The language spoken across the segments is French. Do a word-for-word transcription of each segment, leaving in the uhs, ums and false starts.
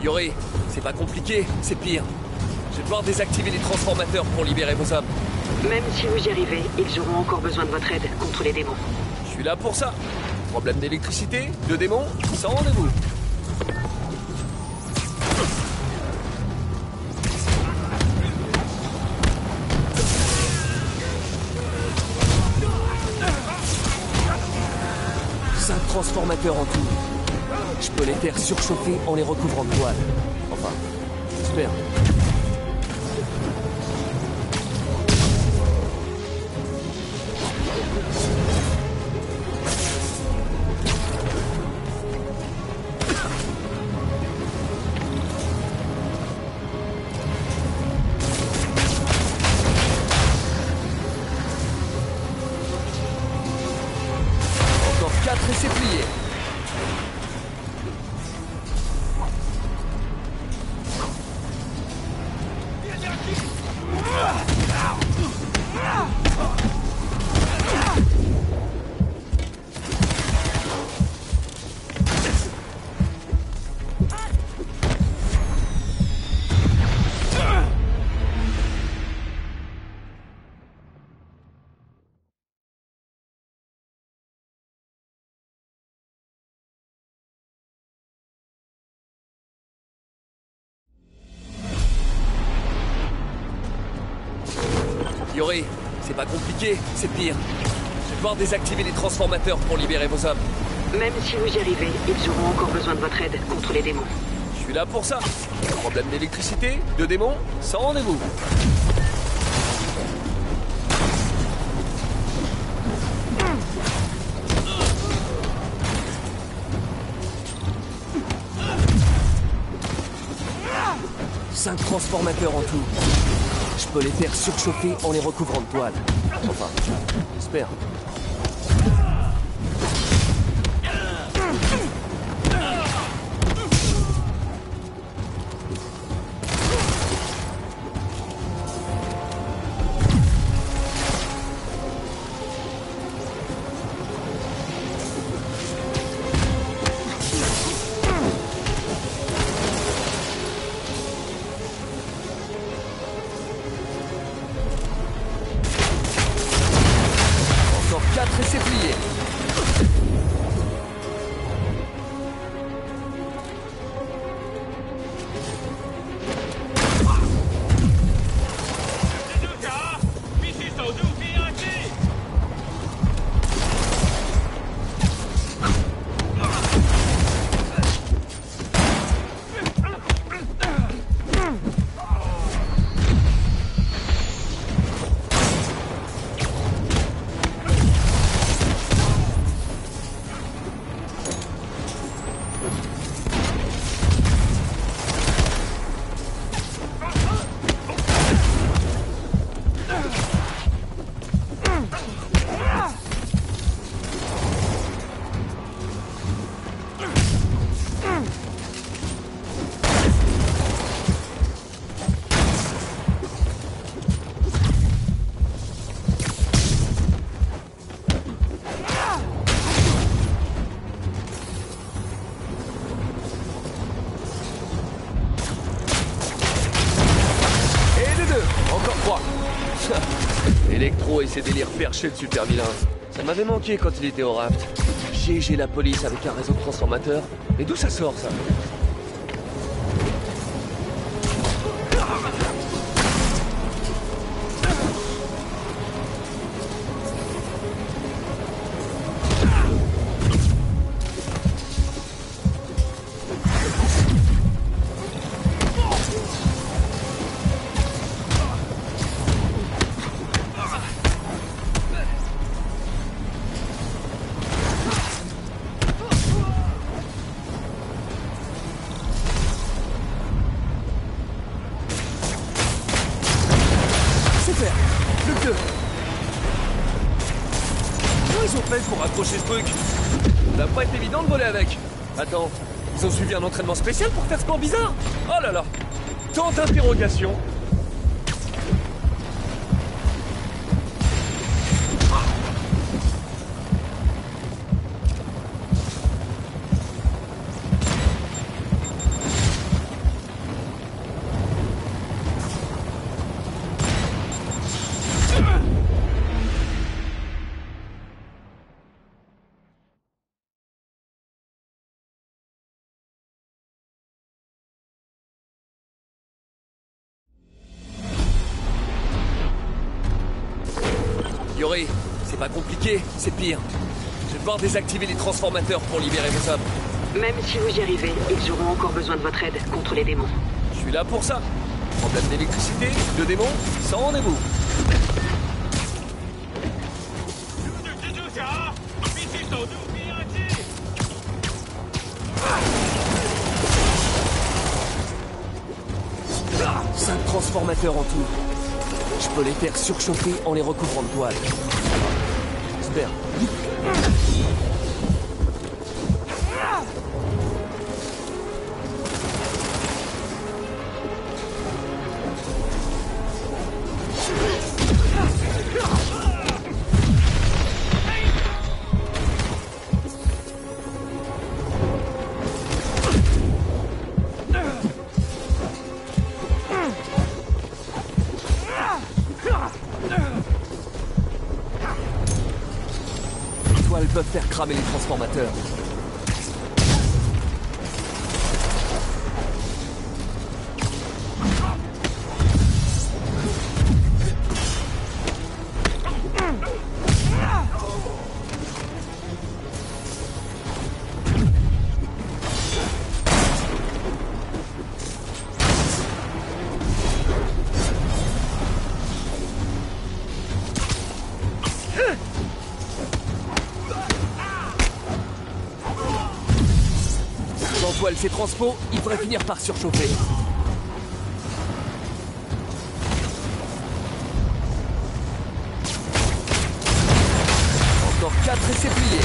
Yori, c'est pas compliqué, c'est pire. Je vais devoir désactiver les transformateurs pour libérer vos hommes. Même si vous y arrivez, ils auront encore besoin de votre aide contre les démons. Je suis là pour ça. Problème d'électricité, de démons, sans rendez-vous. Cinq transformateurs en tout. Je peux les faire surchauffer en les recouvrant de toile. Enfin, j'espère. Et c'est plié. Yori, c'est pas compliqué, c'est pire. Je vais devoir désactiver les transformateurs pour libérer vos hommes. Même si vous y arrivez, ils auront encore besoin de votre aide contre les démons. Je suis là pour ça. Problème d'électricité, de démons, sans rendez-vous. Cinq transformateurs en tout. Je peux les faire surchauffer en les recouvrant de toile. Enfin, j'espère. Et c'est plié. Electro et ses délires perchés de super vilain. Ça m'avait manqué quand il était au raft. G G la police avec un réseau de transformateurs. Mais d'où ça sort, ça? Plus que deux. Comment ils ont fait pour accrocher ce truc? Ça va pas être évident de voler avec. Attends, ils ont suivi un entraînement spécial pour faire ce plan bizarre? Oh là là. Tant d'interrogations. Yuri, c'est pas compliqué, c'est pire. Je vais devoir désactiver les transformateurs pour libérer vos hommes. Même si vous y arrivez, ils auront encore besoin de votre aide contre les démons. Je suis là pour ça. Problème d'électricité, de démons, sans rendez-vous. Cinq transformateurs en tout. Je peux les faire surchauffer en les recouvrant de toile. J'espère. Elles peuvent faire cramer les transformateurs. J'envoile ces transpos, il devrait finir par surchauffer. Encore quatre et c'est plié.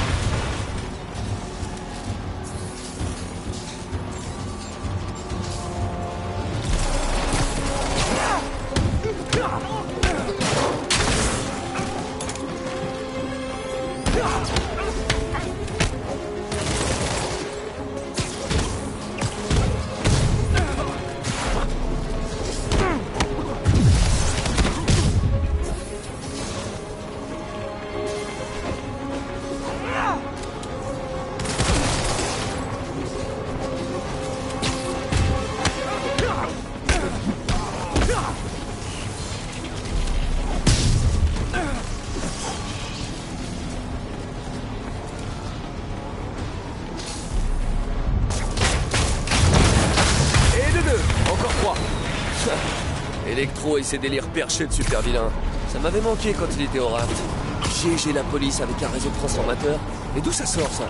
Electro et ses délires perchés de super vilain. Ça m'avait manqué quand il était au raft. G G la police avec un réseau de transformateurs. Et d'où ça sort, ça?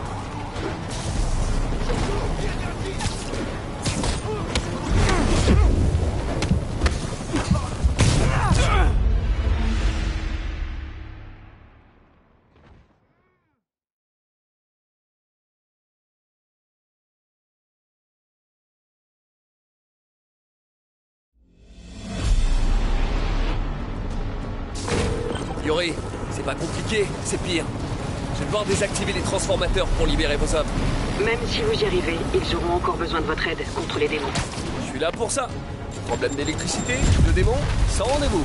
Yuri, c'est pas compliqué, c'est pire. Je vais devoir désactiver les transformateurs pour libérer vos hommes. Même si vous y arrivez, ils auront encore besoin de votre aide contre les démons. Je suis là pour ça. Problème d'électricité, de démons, sans rendez-vous.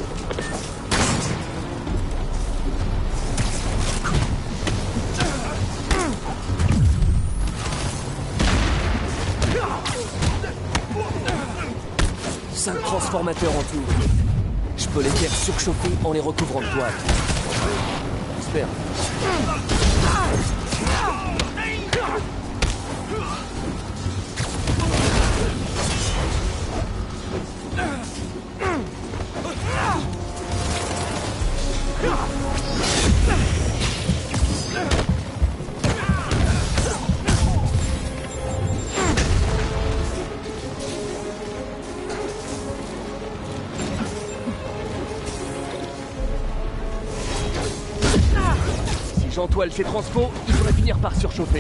Cinq transformateurs en tout. Je peux les faire surchauffer en les recouvrant de toile. J'espère. J'entoile ces transpos, il devrait finir par surchauffer.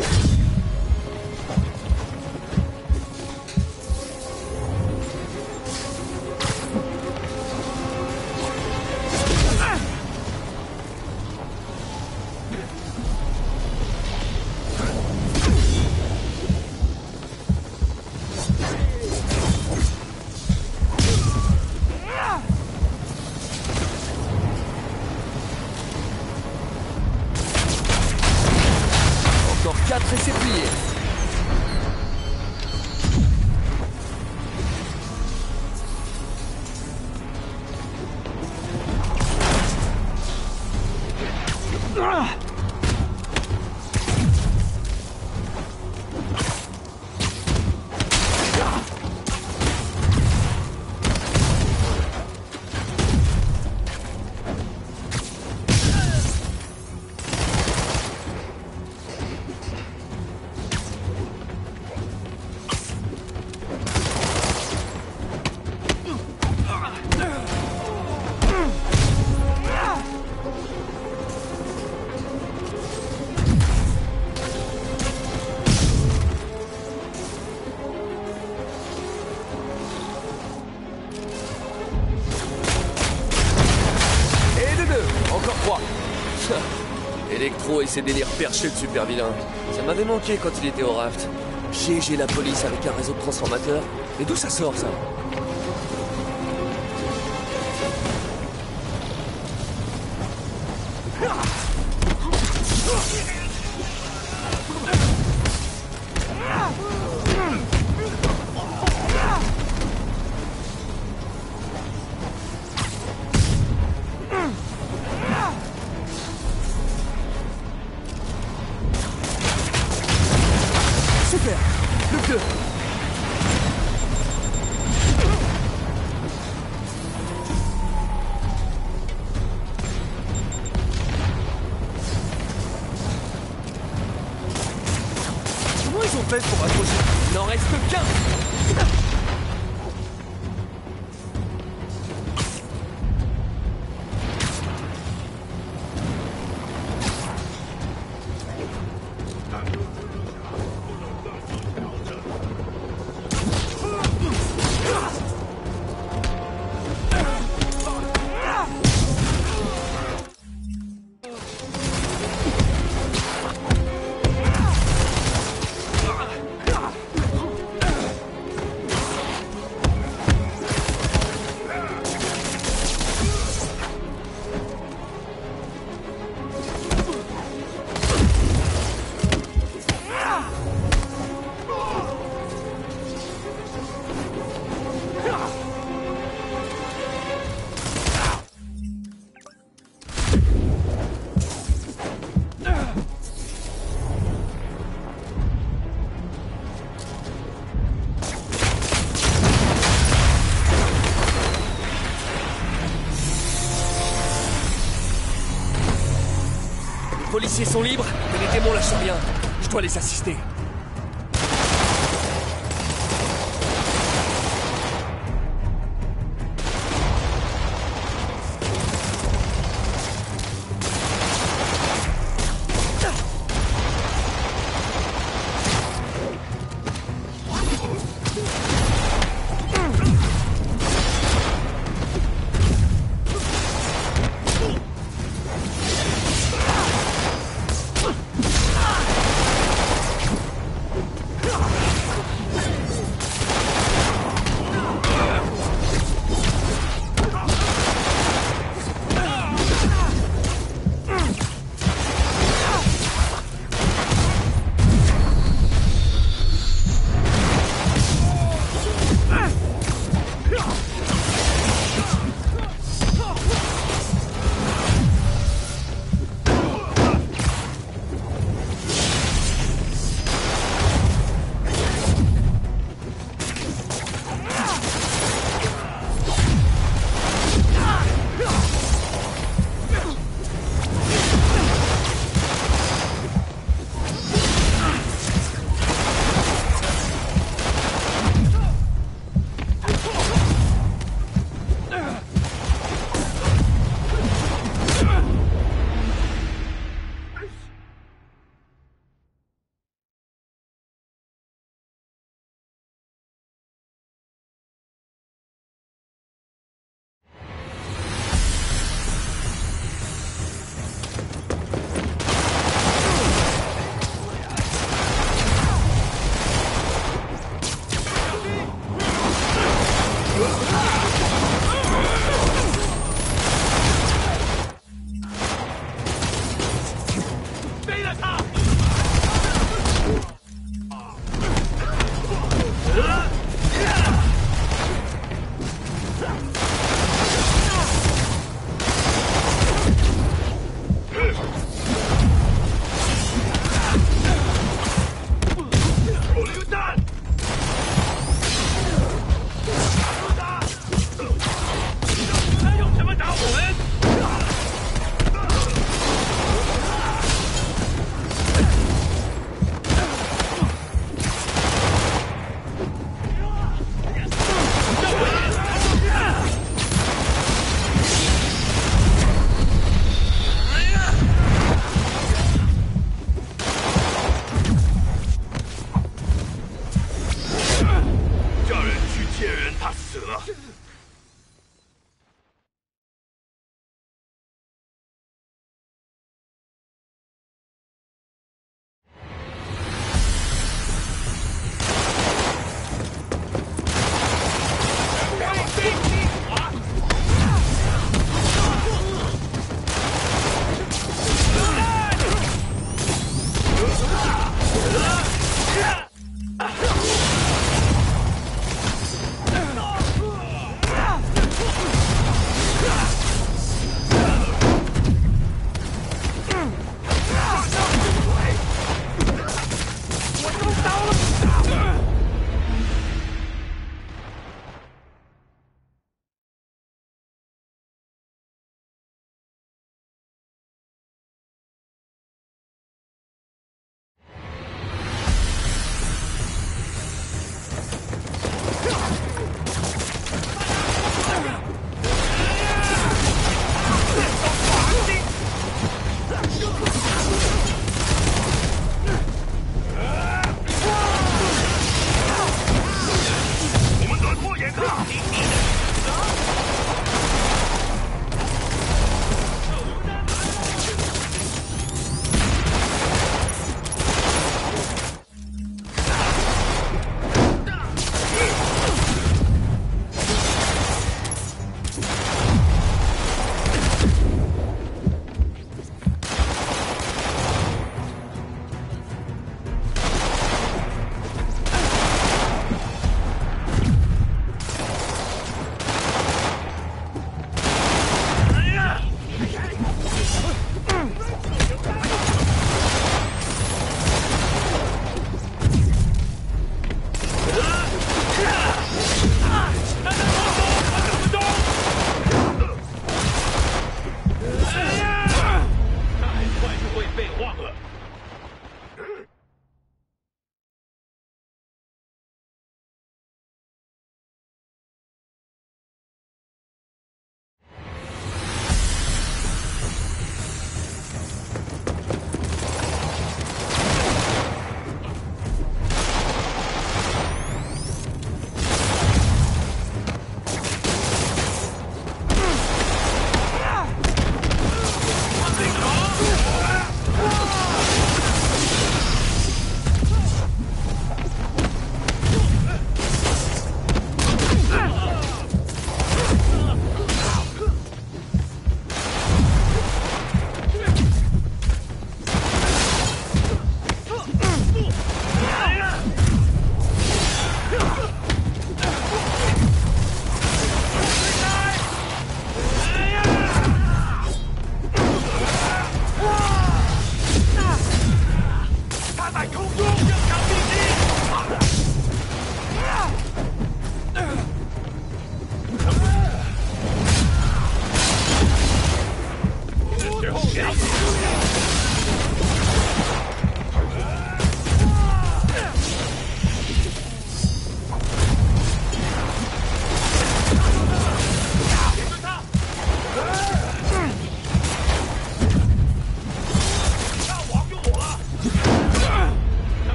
quatre et c'est plié. trop et ses délires perchés de super vilain. Ça m'avait manqué quand il était au raft. Piéger la police avec un réseau de transformateurs. Mais d'où ça sort, ça? Super! Le feu! Comment ils ont fait pour accrocher? Il n'en reste qu'un! Les policiers sont libres, mais les démons lâchent rien. Je dois les assister.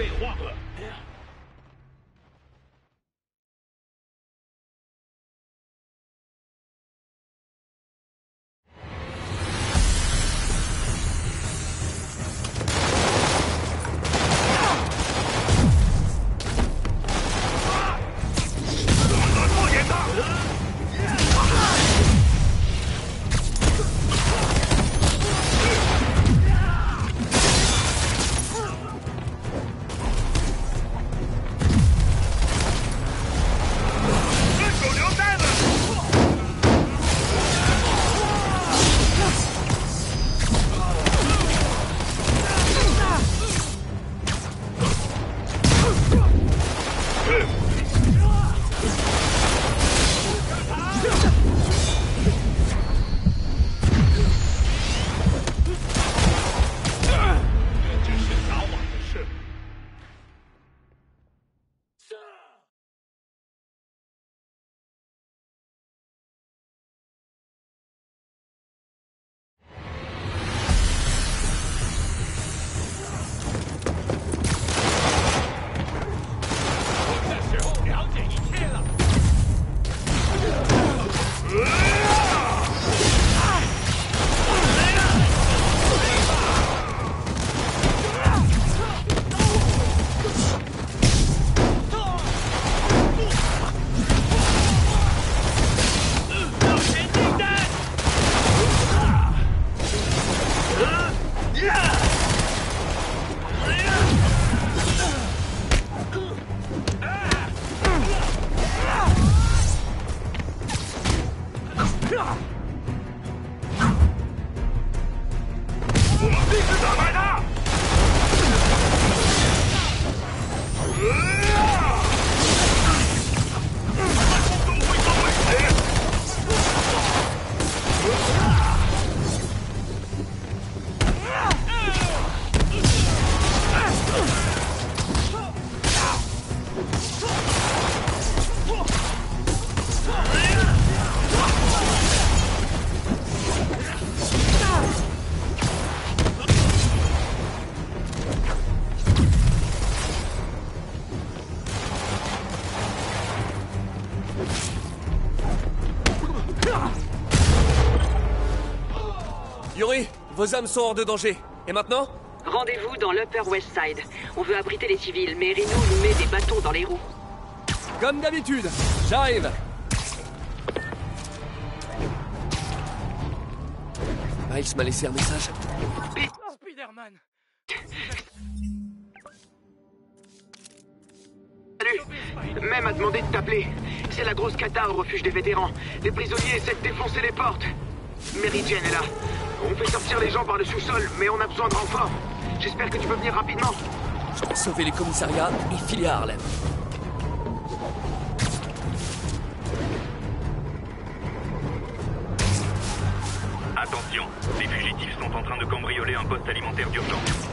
废话了。 Yuri, vos âmes sont hors de danger. Et maintenant? Rendez-vous dans l'Upper West Side. On veut abriter les civils, mais Reno nous met des bâtons dans les roues. Comme d'habitude. J'arrive. Miles m'a laissé un message. Spider-Man. Salut. Même a demandé de t'appeler. C'est la grosse cata au refuge des vétérans. Les prisonniers essaient de défoncer les portes. Mary Jane est là. On fait sortir les gens par le sous-sol, mais on a besoin de renfort. J'espère que tu peux venir rapidement. Je dois sauver les commissariats et filer à Harlem. Attention, les fugitifs sont en train de cambrioler un poste alimentaire d'urgence.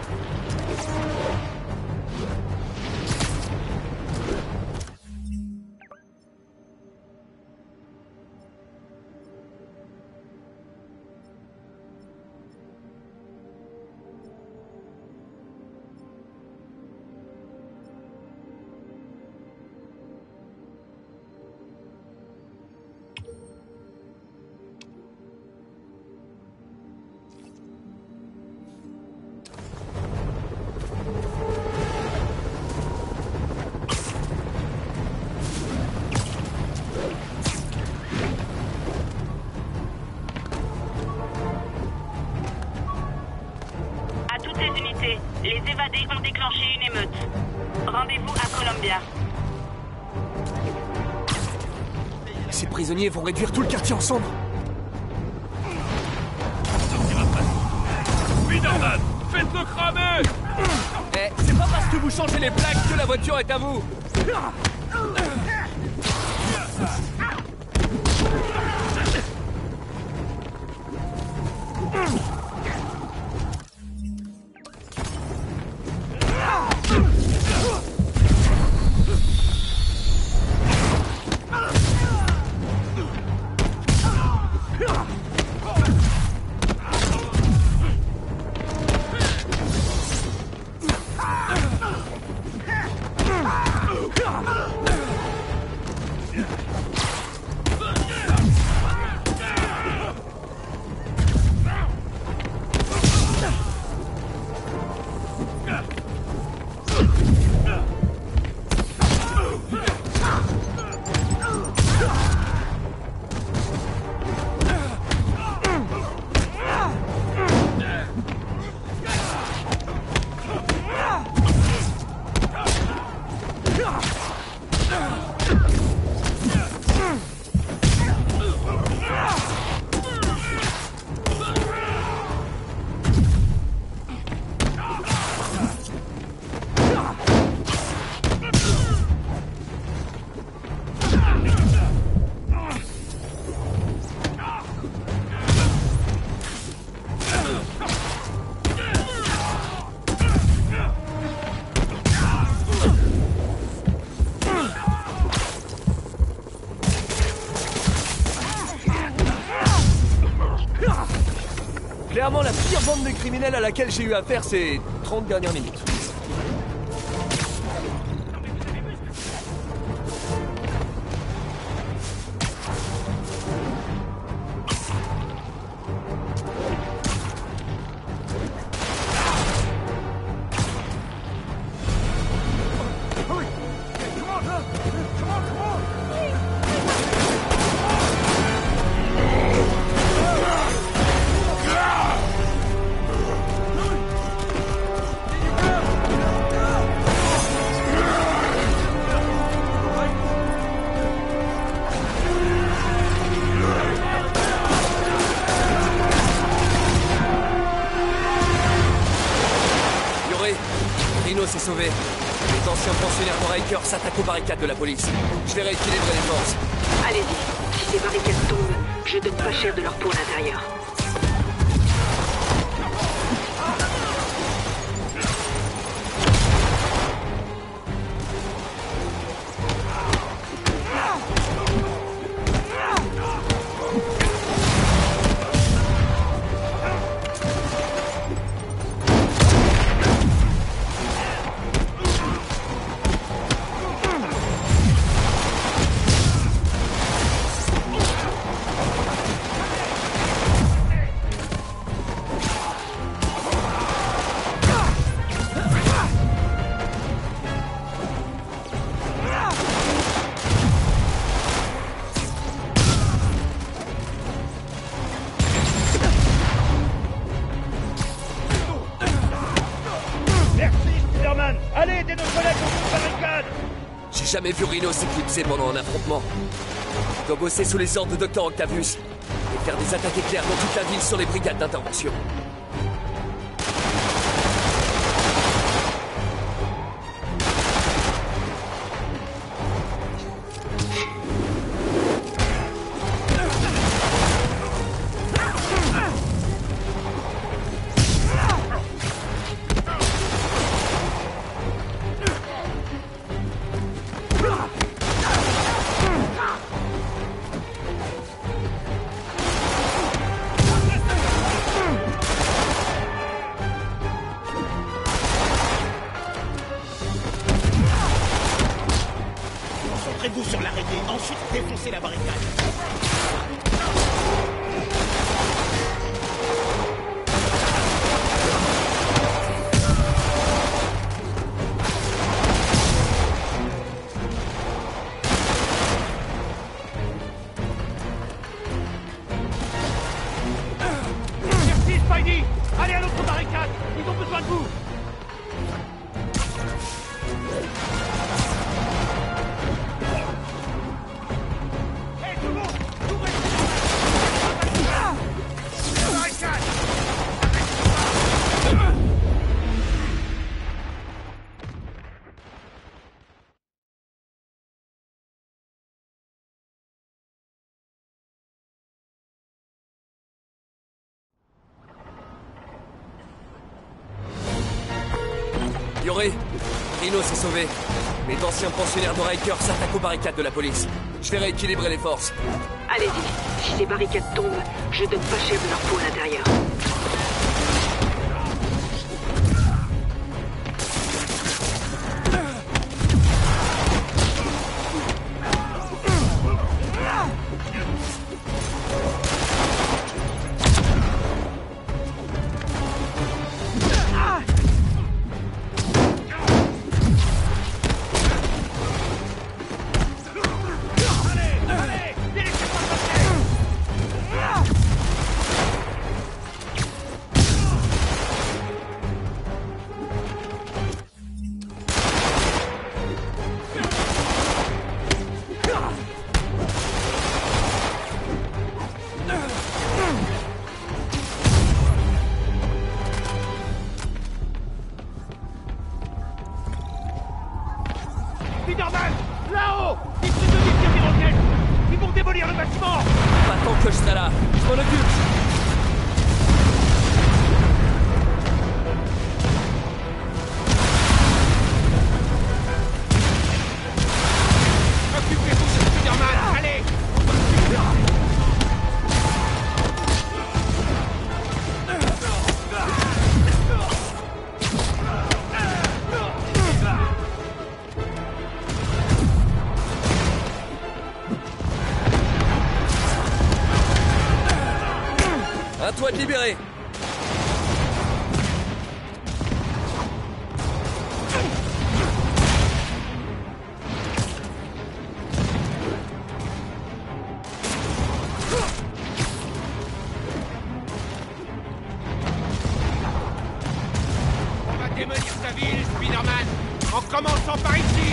Les évadés ont déclenché une émeute. Rendez-vous à Columbia. Ces prisonniers vont réduire tout le quartier ensemble. Spider-Man, faites-le cramer! Eh, c'est pas parce que vous changez les plaques que la voiture est à vous. Clairement la pire bande de criminels à laquelle j'ai eu affaire ces trente dernières minutes. Rhino s'est sauvé. Les anciens pensionnaires de Riker s'attaquent aux barricades de la police. Je vais rééquilibrer les forces. Allez-y. Si ces barricades tombent, je donne pas cher de leur peau à l'intérieur. Allez, aidez nos collègues aux barricades! J'ai jamais vu Rhino s'éclipser pendant un affrontement. Il doit bosser sous les ordres de docteur Octavius et faire des attaques éclairs dans toute la ville sur les brigades d'intervention. Concentrez-vous sur l'araignée, ensuite défoncez la barricade. Merci, Spidey! Allez à l'autre barricade! Ils ont besoin de vous! Yoré, Rhino s'est sauvé. Mais d'anciens pensionnaires de Riker s'attaquent aux barricades de la police. Je vais rééquilibrer les forces. Allez-y. Si ces barricades tombent, je donne pas cher de leur peau à l'intérieur. Spider-Man! Là-haut! Des prisonniers tirent des roquettes! Ils vont démolir le bâtiment! Pas tant que je serai là. Je m'en occupe. Occupez-vous de Spider-Man! Allez! À toi de libérer. On va démolir ta ville, Spider-Man! En commençant par ici!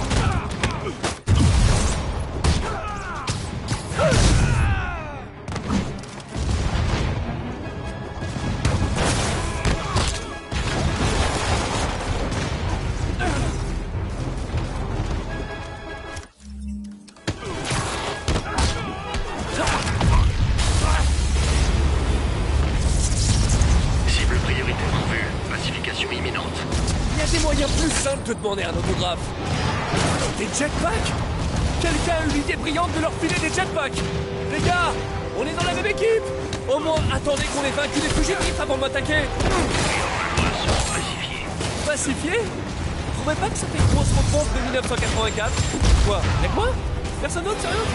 Cible prioritaire en vue. Pacification imminente. Il y a des moyens plus simples de demander un autographe. Des jetpacks? Quelqu'un a eu l'idée brillante de leur filer des jetpacks. Les gars, on est dans la même équipe. Au moins, attendez qu'on ait vaincu les fugitifs avant de m'attaquer. Pacifié. Pacifié? Vous trouvez pas que ça fait une grosse réponse de mille neuf cent quatre-vingt-quatre? Quoi? Y'a que moi? Personne d'autre, sérieux?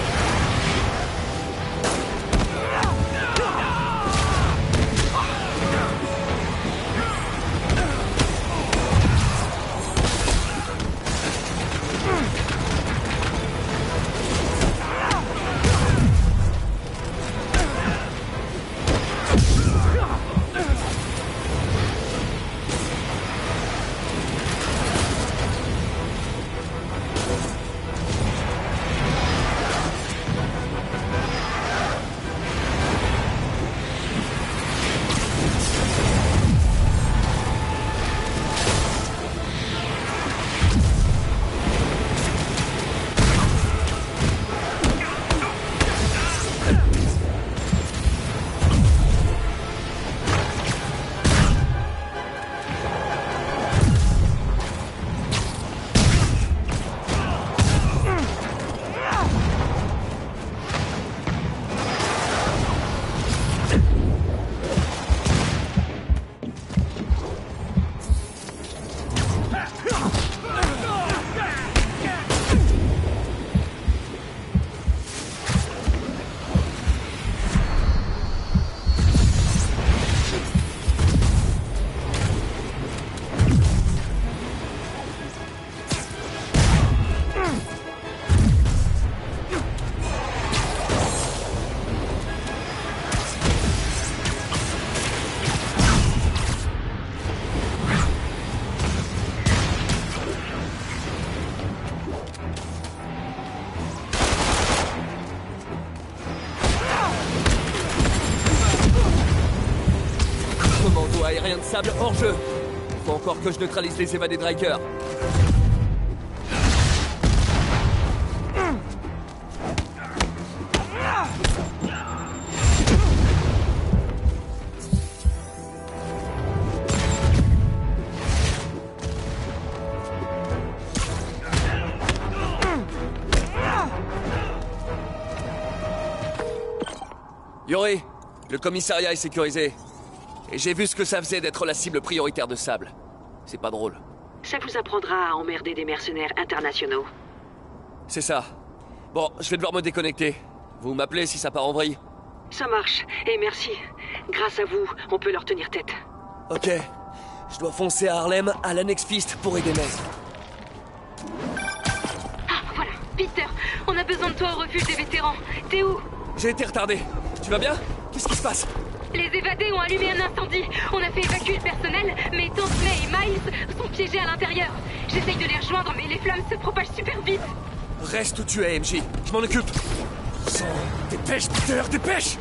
Aérien de sable hors jeu. Faut encore que je neutralise les évadés de Riker. Yori, le commissariat est sécurisé. Et j'ai vu ce que ça faisait d'être la cible prioritaire de Sable. C'est pas drôle. Ça vous apprendra à emmerder des mercenaires internationaux. C'est ça. Bon, je vais devoir me déconnecter. Vous m'appelez si ça part en vrille. Ça marche, et merci. Grâce à vous, on peut leur tenir tête. Ok. Je dois foncer à Harlem, à l'Annex Fist, pour aider May. Ah, voilà. Peter, on a besoin de toi au refuge des vétérans. T'es où? J'ai été retardé. Tu vas bien? Qu'est-ce qui se passe? Les évadés ont allumé un incendie. On a fait évacuer le personnel, mais Tante May et Miles sont piégés à l'intérieur. J'essaye de les rejoindre, mais les flammes se propagent super vite. Reste où tu es, M J. Je m'en occupe. Sang. Dépêche, Peter, dépêche!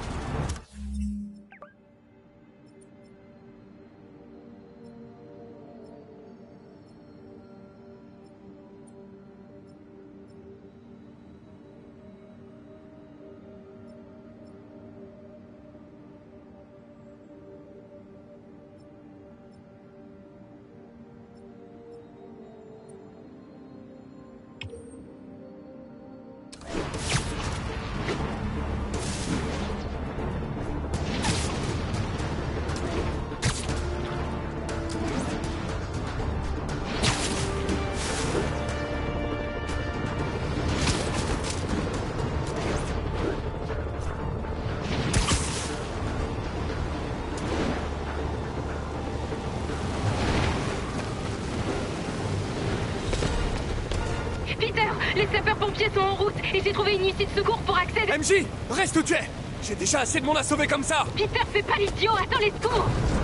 Peter, les sapeurs-pompiers sont en route et j'ai trouvé une issue de secours pour accéder... M J, reste où tu es. J'ai déjà assez de monde à sauver comme ça. Peter, fais pas l'idiot, attends les secours.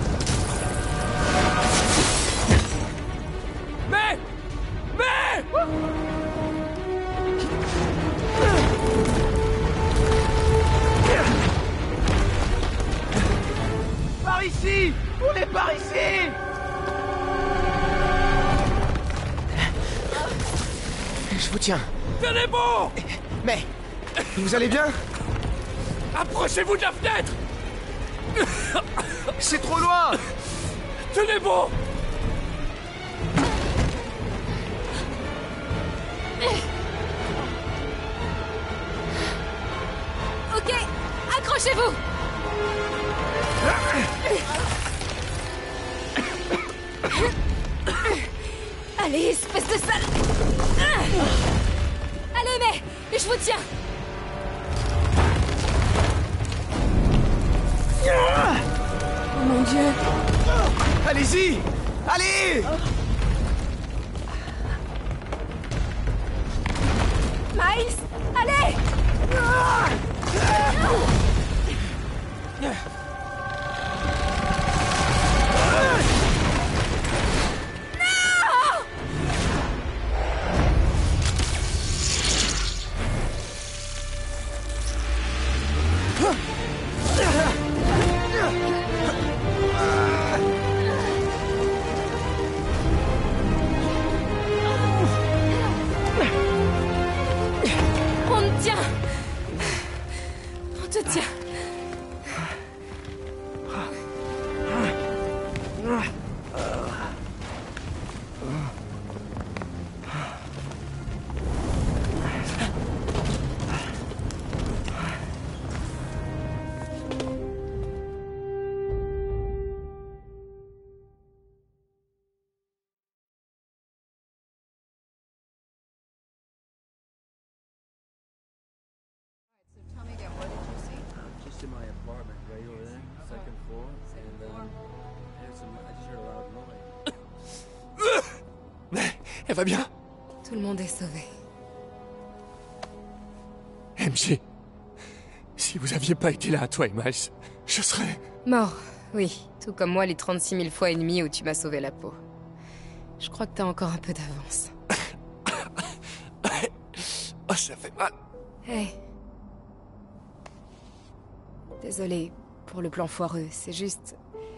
Mais Mais Par ici! On est par ici! Je vous tiens. Tenez bon. Mais... Vous allez bien? Approchez-vous de la fenêtre. C'est trop loin! Tenez bon. Ok, accrochez-vous. Allez, espèce de sale... Allez, mais je vous tiens. Oh mon Dieu. Allez-y! Allez! Miles, allez. On te tient. On te tient. Just in my apartment, right over there, second floor, and um, there's some, I just heard a loud noise. Mais elle va bien. Tout le monde est sauvé. M J, si vous aviez pas été là, toi et Miles, je serais... Mort, oui. Tout comme moi les trente-six mille fois et demi où tu m'as sauvé la peau. Je crois que t'as encore un peu d'avance. Oh, ça fait mal. Hey. Désolée pour le plan foireux, c'est juste...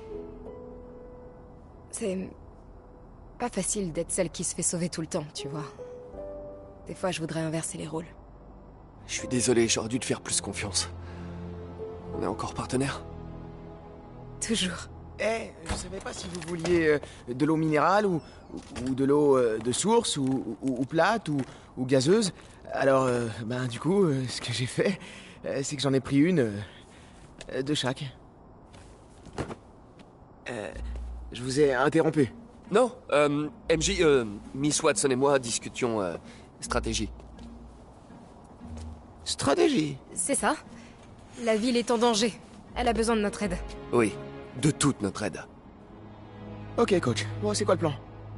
C'est... pas facile d'être celle qui se fait sauver tout le temps, tu vois. Des fois, je voudrais inverser les rôles. Je suis désolé, j'aurais dû te faire plus confiance. On est encore partenaires? Toujours. Eh, je savais pas si vous vouliez euh, de l'eau minérale ou, ou, ou de l'eau euh, de source ou, ou, ou plate ou, ou gazeuse. Alors, euh, ben du coup, euh, ce que j'ai fait, euh, c'est que j'en ai pris une euh, de chaque. Euh, je vous ai interrompu. Non, euh, M J, euh, Miss Watson et moi discutions euh, stratégie. Stratégie? C'est ça. La ville est en danger. Elle a besoin de notre aide. Oui, de toute notre aide. Ok, coach. Bon, c'est quoi le plan?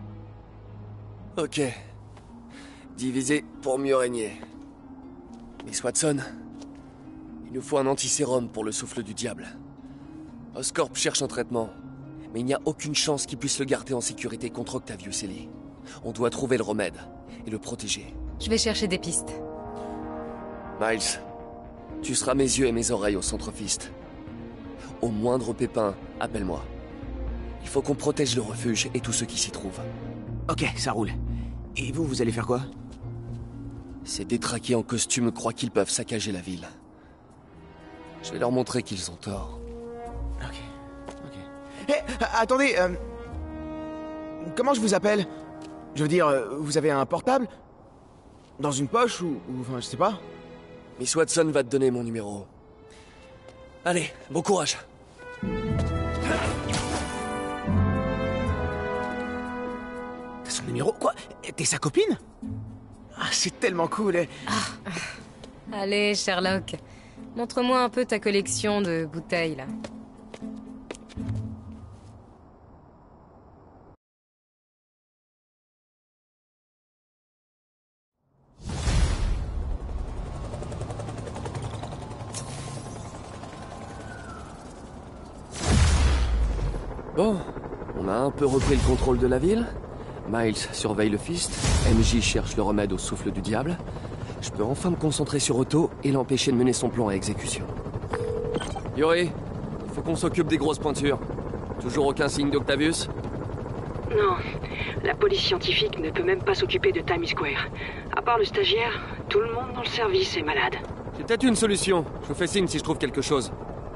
Ok. Diviser pour mieux régner. Miss Watson, il nous faut un antisérum pour le souffle du diable. Oscorp cherche un traitement, mais il n'y a aucune chance qu'il puisse le garder en sécurité contre Octavius Ellie. On doit trouver le remède et le protéger. Je vais chercher des pistes. Miles, tu seras mes yeux et mes oreilles au centre Fist. Au moindre pépin, appelle-moi. Il faut qu'on protège le refuge et tous ceux qui s'y trouvent. Ok, ça roule. Et vous, vous allez faire quoi? Ces détraqués en costume croient qu'ils peuvent saccager la ville. Je vais leur montrer qu'ils ont tort. Ok, ok. Hé, attendez, euh... comment je vous appelle? Je veux dire, euh, vous avez un portable? Dans une poche ou... ou enfin, je sais pas. Miss Watson va te donner mon numéro. Allez, bon courage. T'as son numéro? Quoi? T'es sa copine? Ah, c'est tellement cool. eh. Allez, Sherlock. Montre-moi un peu ta collection de bouteilles, là. Bon, on a un peu repris le contrôle de la ville. Miles surveille le Fist, M J cherche le remède au souffle du diable. Je peux enfin me concentrer sur Otto et l'empêcher de mener son plan à exécution. Yuri, il faut qu'on s'occupe des grosses pointures. Toujours aucun signe d'Octavius? Non, la police scientifique ne peut même pas s'occuper de Times Square. À part le stagiaire, tout le monde dans le service est malade. J'ai peut-être une solution. Je vous fais signe si je trouve quelque chose.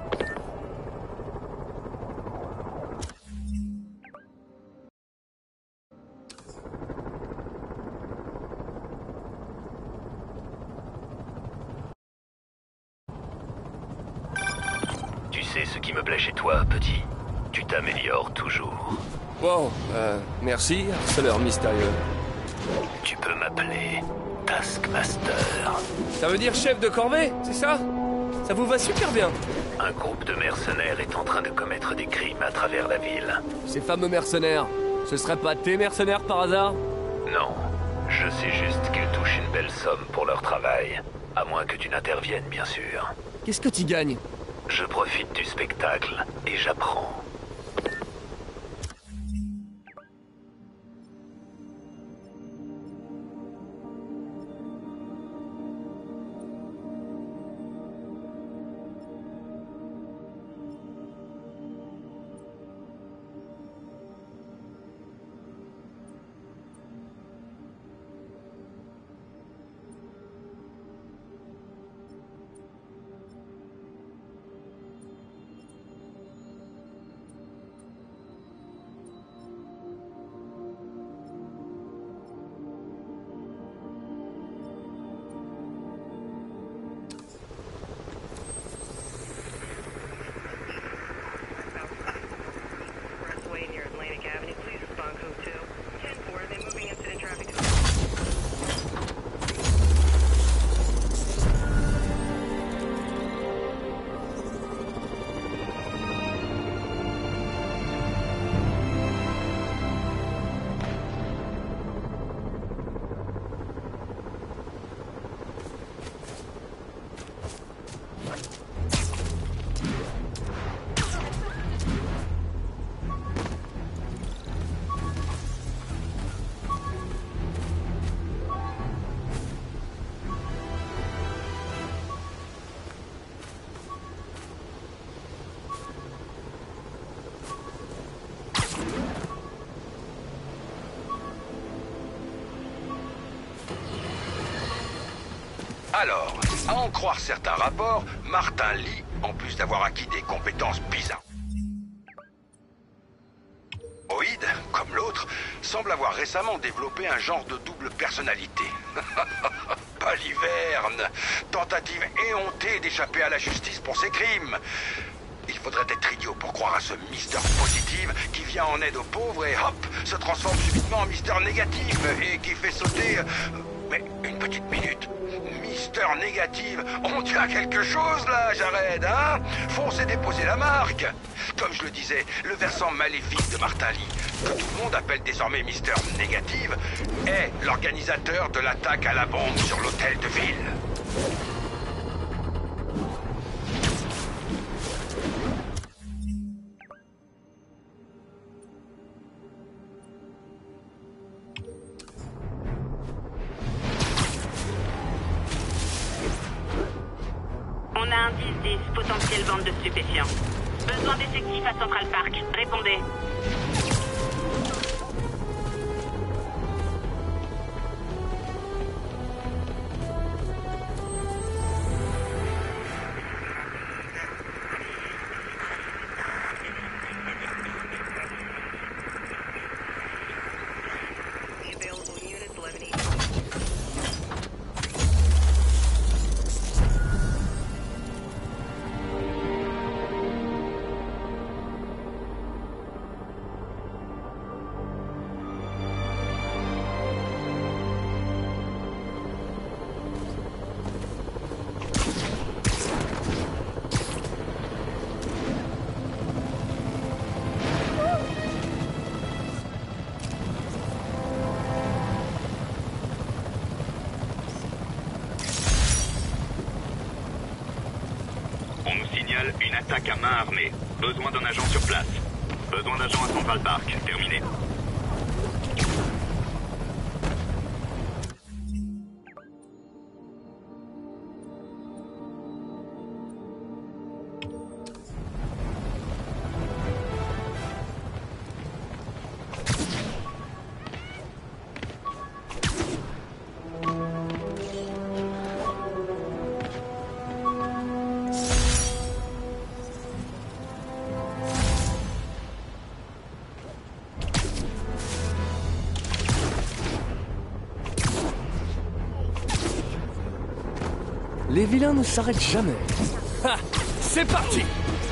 Tu sais ce qui me plaît chez toi, petit? Tu t'améliores toujours. Wow, euh, merci, harceleur mystérieux. Tu peux m'appeler Taskmaster. Ça veut dire chef de corvée, c'est ça? Ça vous va super bien. Un groupe de mercenaires est en train de commettre des crimes à travers la ville. Ces fameux mercenaires, ce seraient pas tes mercenaires par hasard? Non, je sais juste qu'ils touchent une belle somme pour leur travail. À moins que tu n'interviennes, bien sûr. Qu'est-ce que tu gagnes? Je profite du spectacle et j'apprends. Alors, à en croire certains rapports, Martin Lee, en plus d'avoir acquis des compétences bizarres, Oïd, comme l'autre, semble avoir récemment développé un genre de double personnalité. Baliverne, tentative éhontée d'échapper à la justice pour ses crimes. Il faudrait être idiot pour croire à ce Mister Positive qui vient en aide aux pauvres et hop, se transforme subitement en Mister Négative et qui fait sauter... Mais une petite minute. Mister Négative, on tient quelque chose là, Jared, hein? Foncez déposer la marque. Comme je le disais, le versant maléfique de Martin Lee, que tout le monde appelle désormais Mister Négative, est l'organisateur de l'attaque à la bombe sur l'hôtel de ville. On a un dix dix, potentiel vente de stupéfiants. Besoin d'effectifs à Central Park. Répondez. On nous signale une attaque à main armée. Besoin d'un agent sur place. Besoin d'agents à Central Park. Terminé. Les vilains ne s'arrêtent jamais. Ha! C'est parti!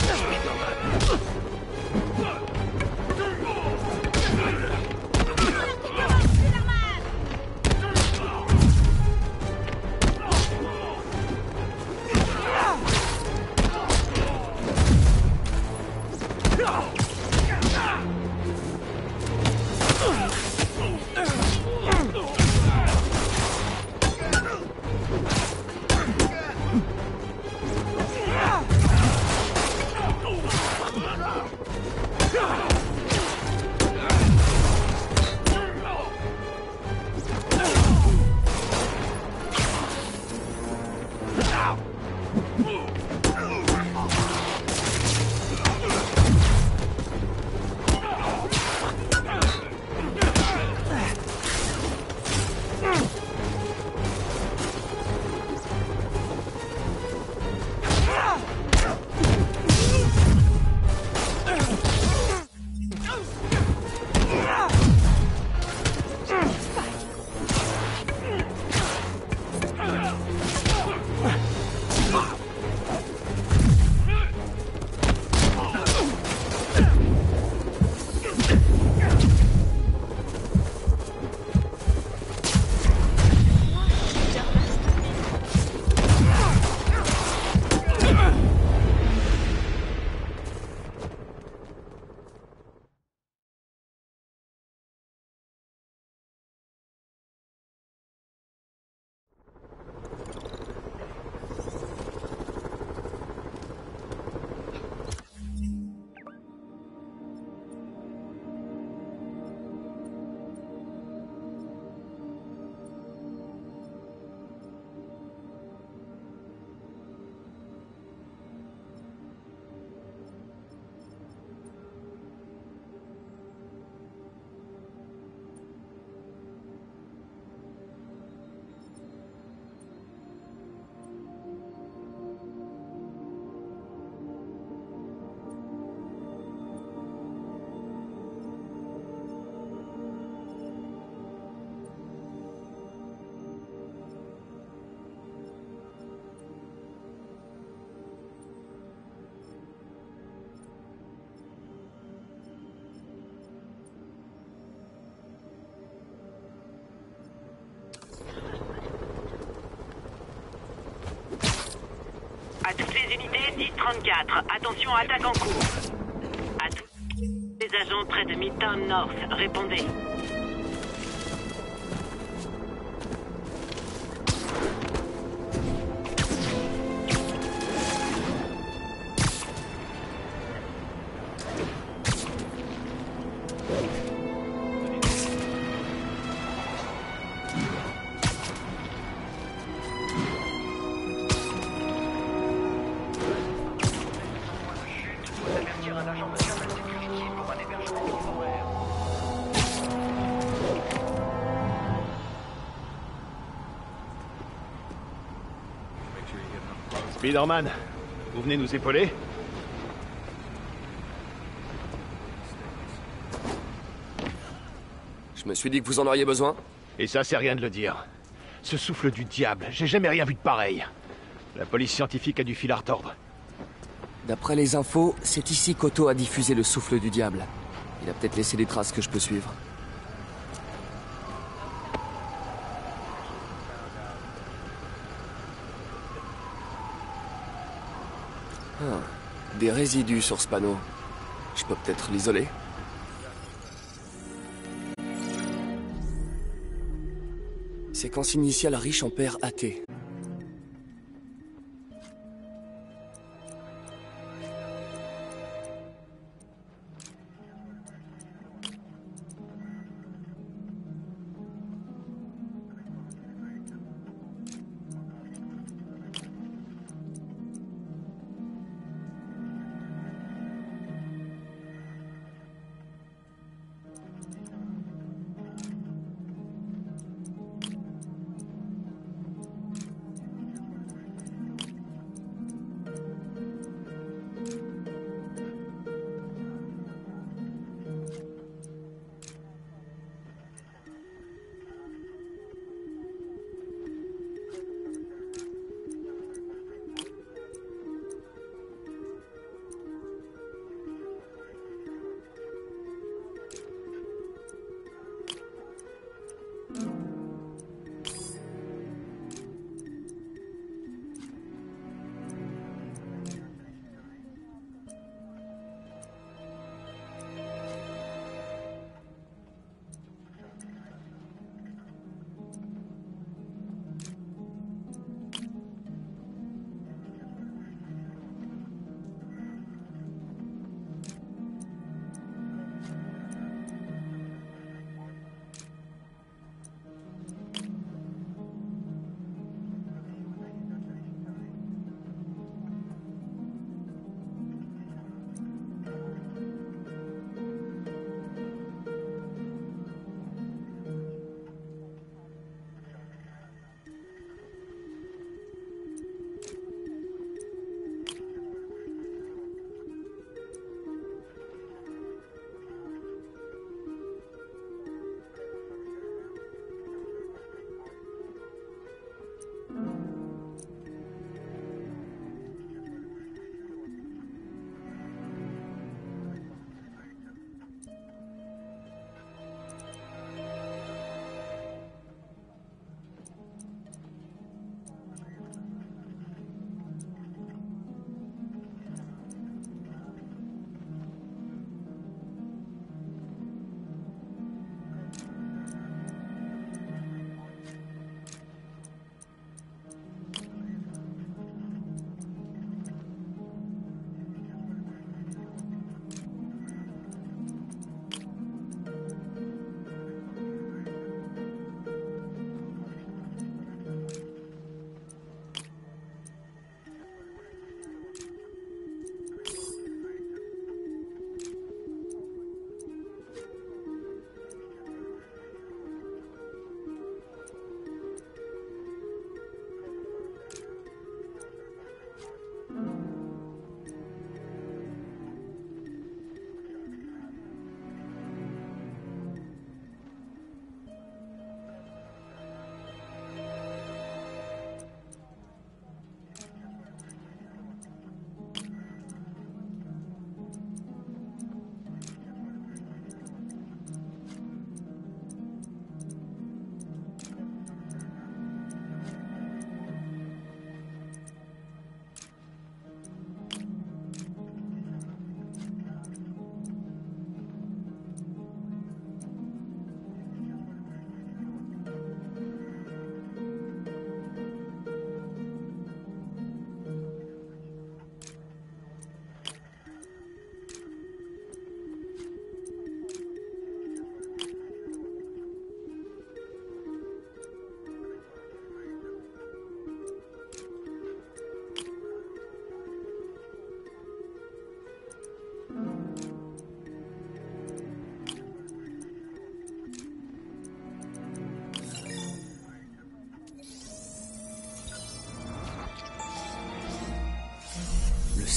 À toutes les unités, dix trente-quatre. Attention, attaque en cours. À tous les agents près de Midtown North, répondez. Spider-Man, vous venez nous épauler? Je me suis dit que vous en auriez besoin. Et ça, c'est rien de le dire. Ce souffle du diable, j'ai jamais rien vu de pareil. La police scientifique a dû filer à retordre. D'après les infos, c'est ici qu'Otto a diffusé le souffle du diable. Il a peut-être laissé des traces que je peux suivre. Ah, des résidus sur ce panneau. Je peux peut-être l'isoler. Séquence initiale riche en paires A T.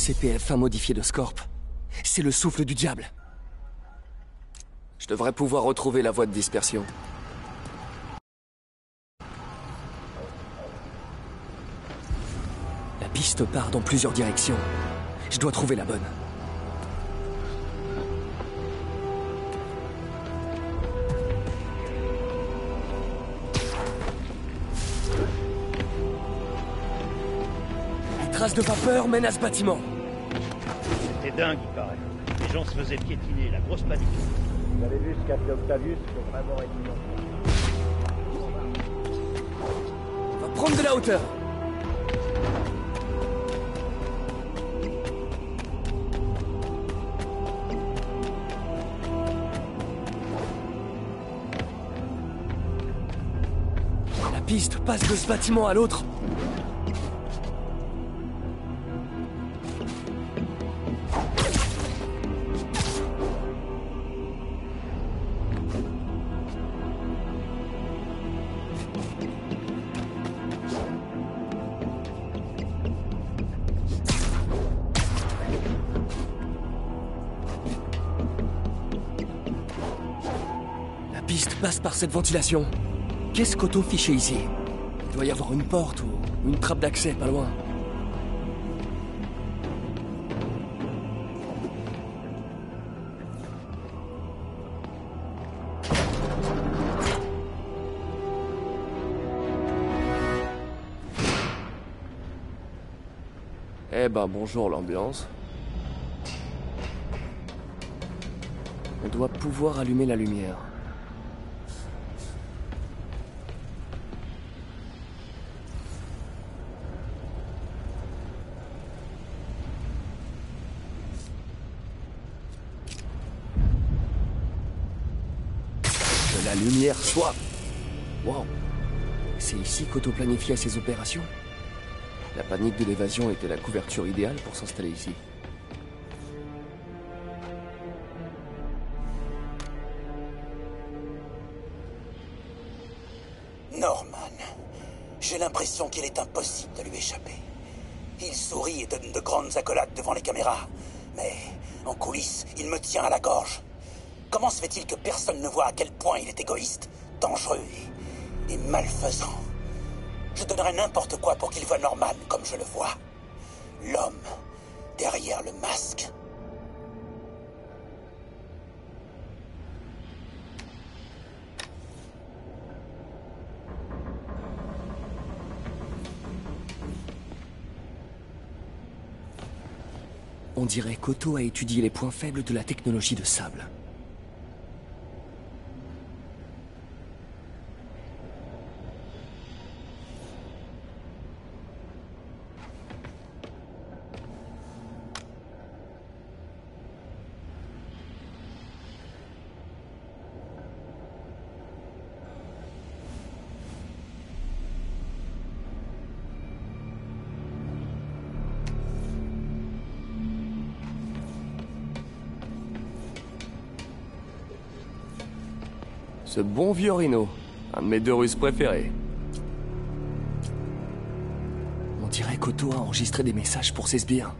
C P F un modifié de Scorp. C'est le souffle du diable. Je devrais pouvoir retrouver la voie de dispersion. La piste part dans plusieurs directions. Je dois trouver la bonne. Les traces de vapeur mènent à ce bâtiment. C'était dingue, il paraît. Les gens se faisaient piétiner, la grosse panique. Vous avez vu ce qu'a fait Octavius, c'est vraiment étonnant. On va prendre de la hauteur. La piste passe de ce bâtiment à l'autre. La piste passe par cette ventilation. Qu'est-ce qu'Otto fichait ici? Il doit y avoir une porte ou une trappe d'accès pas loin. Eh ben bonjour l'ambiance. On doit pouvoir allumer la lumière. Que la lumière soit... Wow. C'est ici qu'Otto planifiait ses opérations? La panique de l'évasion était la couverture idéale pour s'installer ici. Norman. J'ai l'impression qu'il est impossible de lui échapper. Il sourit et donne de grandes accolades devant les caméras. Mais, en coulisses, il me tient à la gorge. Comment se fait-il que personne ne voit à quel point il est égoïste, dangereux et, et malfaisant? Je donnerais n'importe quoi pour qu'il voie Norman comme je le vois. L'homme derrière le masque. On dirait qu'Otto a étudié les points faibles de la technologie de sable. Ce bon vieux Rhino, un de mes deux Russes préférés. On dirait qu'Otto a enregistré des messages pour ses sbires.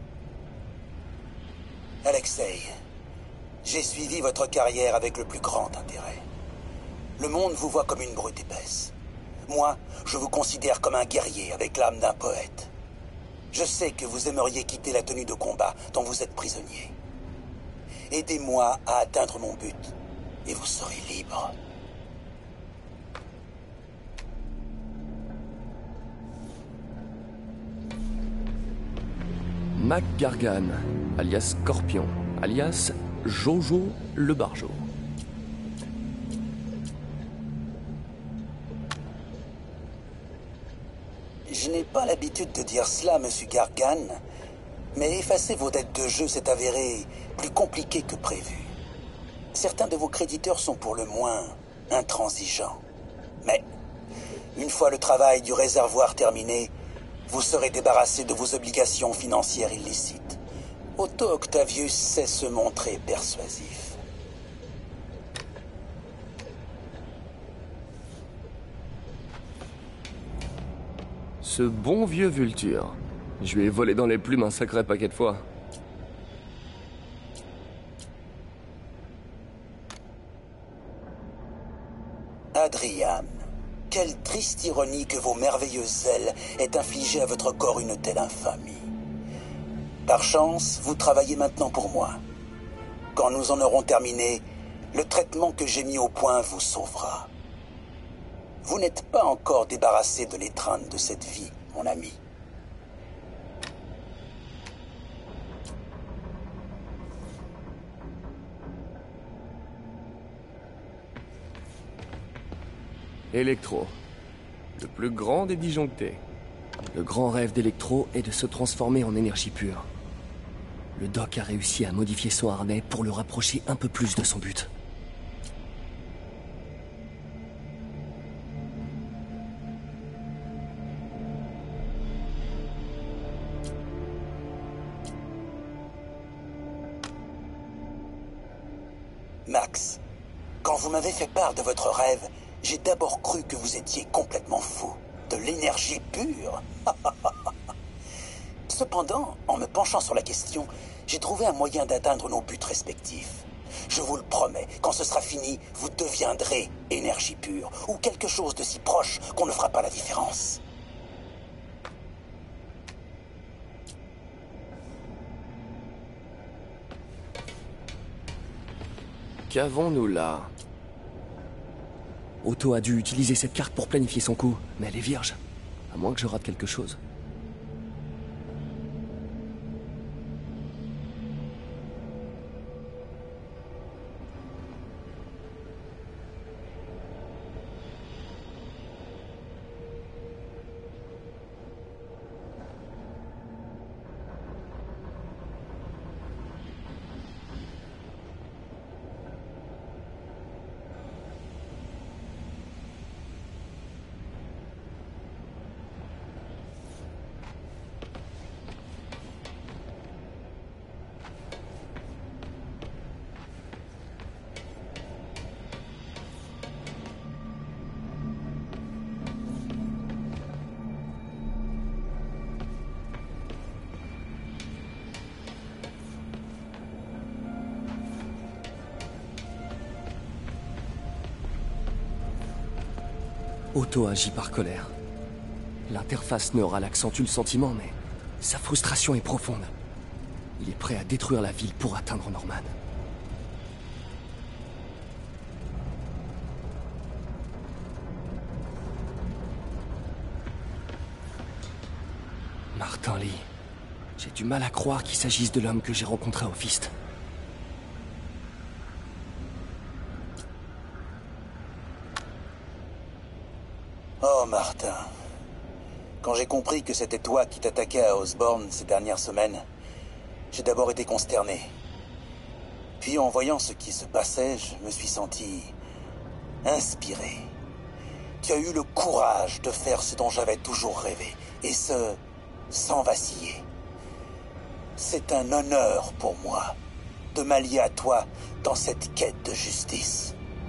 Alexei, j'ai suivi votre carrière avec le plus grand intérêt. Le monde vous voit comme une brute épaisse. Moi, je vous considère comme un guerrier avec l'âme d'un poète. Je sais que vous aimeriez quitter la tenue de combat dont vous êtes prisonnier. Aidez-moi à atteindre mon but, et vous serez libre. Mac Gargan, alias Scorpion, alias Jojo le Barjo. Je n'ai pas l'habitude de dire cela, monsieur Gargan, mais effacer vos dettes de jeu s'est avéré plus compliqué que prévu. Certains de vos créditeurs sont pour le moins intransigeants. Mais, une fois le travail du réservoir terminé, vous serez débarrassé de vos obligations financières illicites. Otto Octavius sait se montrer persuasif. Ce bon vieux Vulture. Je lui ai volé dans les plumes un sacré paquet de fois. triste ironie que vos merveilleuses ailes aient infligé à votre corps une telle infamie. Par chance, vous travaillez maintenant pour moi. Quand nous en aurons terminé, le traitement que j'ai mis au point vous sauvera. Vous n'êtes pas encore débarrassé de l'étreinte de cette vie, mon ami. Electro, le plus grand des disjonctés. Le grand rêve d'Electro est de se transformer en énergie pure. Le Doc a réussi à modifier son harnais pour le rapprocher un peu plus de son but. Max, quand vous m'avez fait part de votre rêve, j'ai d'abord cru que vous étiez complètement fou. De l'énergie pure. Cependant, en me penchant sur la question, j'ai trouvé un moyen d'atteindre nos buts respectifs. Je vous le promets, quand ce sera fini, vous deviendrez énergie pure, ou quelque chose de si proche qu'on ne fera pas la différence. Qu'avons-nous là? Otto a dû utiliser cette carte pour planifier son coup, mais elle est vierge. À moins que je rate quelque chose. Otto agit par colère. L'interface neurale accentue le sentiment, mais sa frustration est profonde. Il est prêt à détruire la ville pour atteindre Norman. Martin Lee. J'ai du mal à croire qu'il s'agisse de l'homme que j'ai rencontré au Fist. Oh, Martin. Quand j'ai compris que c'était toi qui t'attaquais à Osborn ces dernières semaines, j'ai d'abord été consterné. Puis en voyant ce qui se passait, je me suis senti inspiré. Tu as eu le courage de faire ce dont j'avais toujours rêvé, et ce, sans vaciller. C'est un honneur pour moi de m'allier à toi dans cette quête de justice.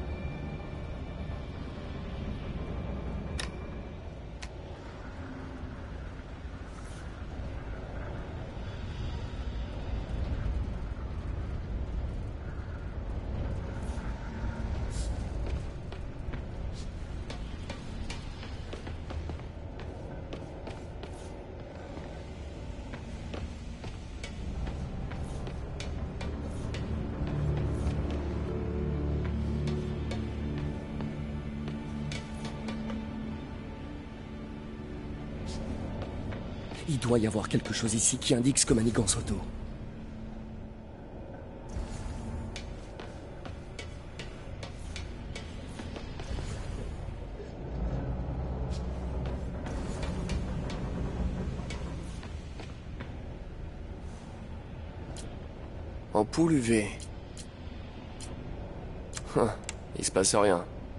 Il doit y avoir quelque chose ici qui indique ce que manigance Otto. Ampoule U V. Hum, il se passe rien.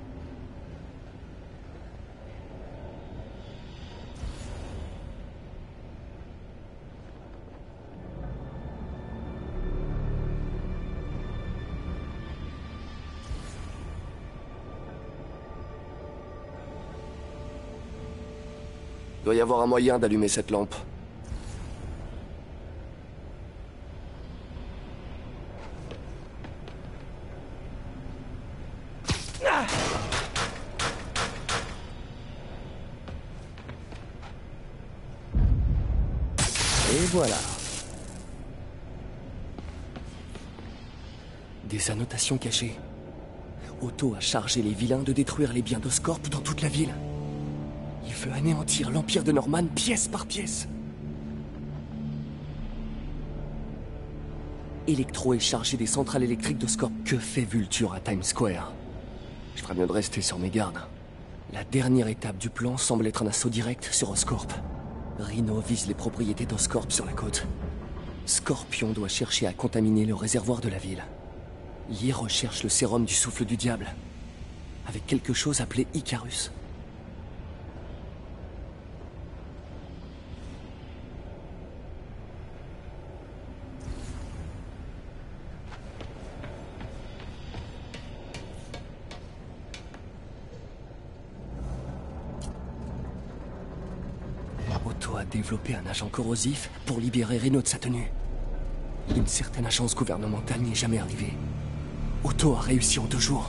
Il doit y avoir un moyen d'allumer cette lampe. Et voilà. Des annotations cachées. Otto a chargé les vilains de détruire les biens d'Oscorp dans toute la ville. Il veut anéantir l'Empire de Norman pièce par pièce. Electro est chargé des centrales électriques d'Oscorp. Que fait Vulture à Times Square? Je ferais mieux de rester sur mes gardes. La dernière étape du plan semble être un assaut direct sur Oscorp. Rhino vise les propriétés d'Oscorp sur la côte. Scorpion doit chercher à contaminer le réservoir de la ville. Yi recherche le sérum du souffle du diable, avec quelque chose appelé Icarus. Otto a développé un agent corrosif pour libérer Rhino de sa tenue. Une certaine agence gouvernementale n'y est jamais arrivée. Otto a réussi en deux jours.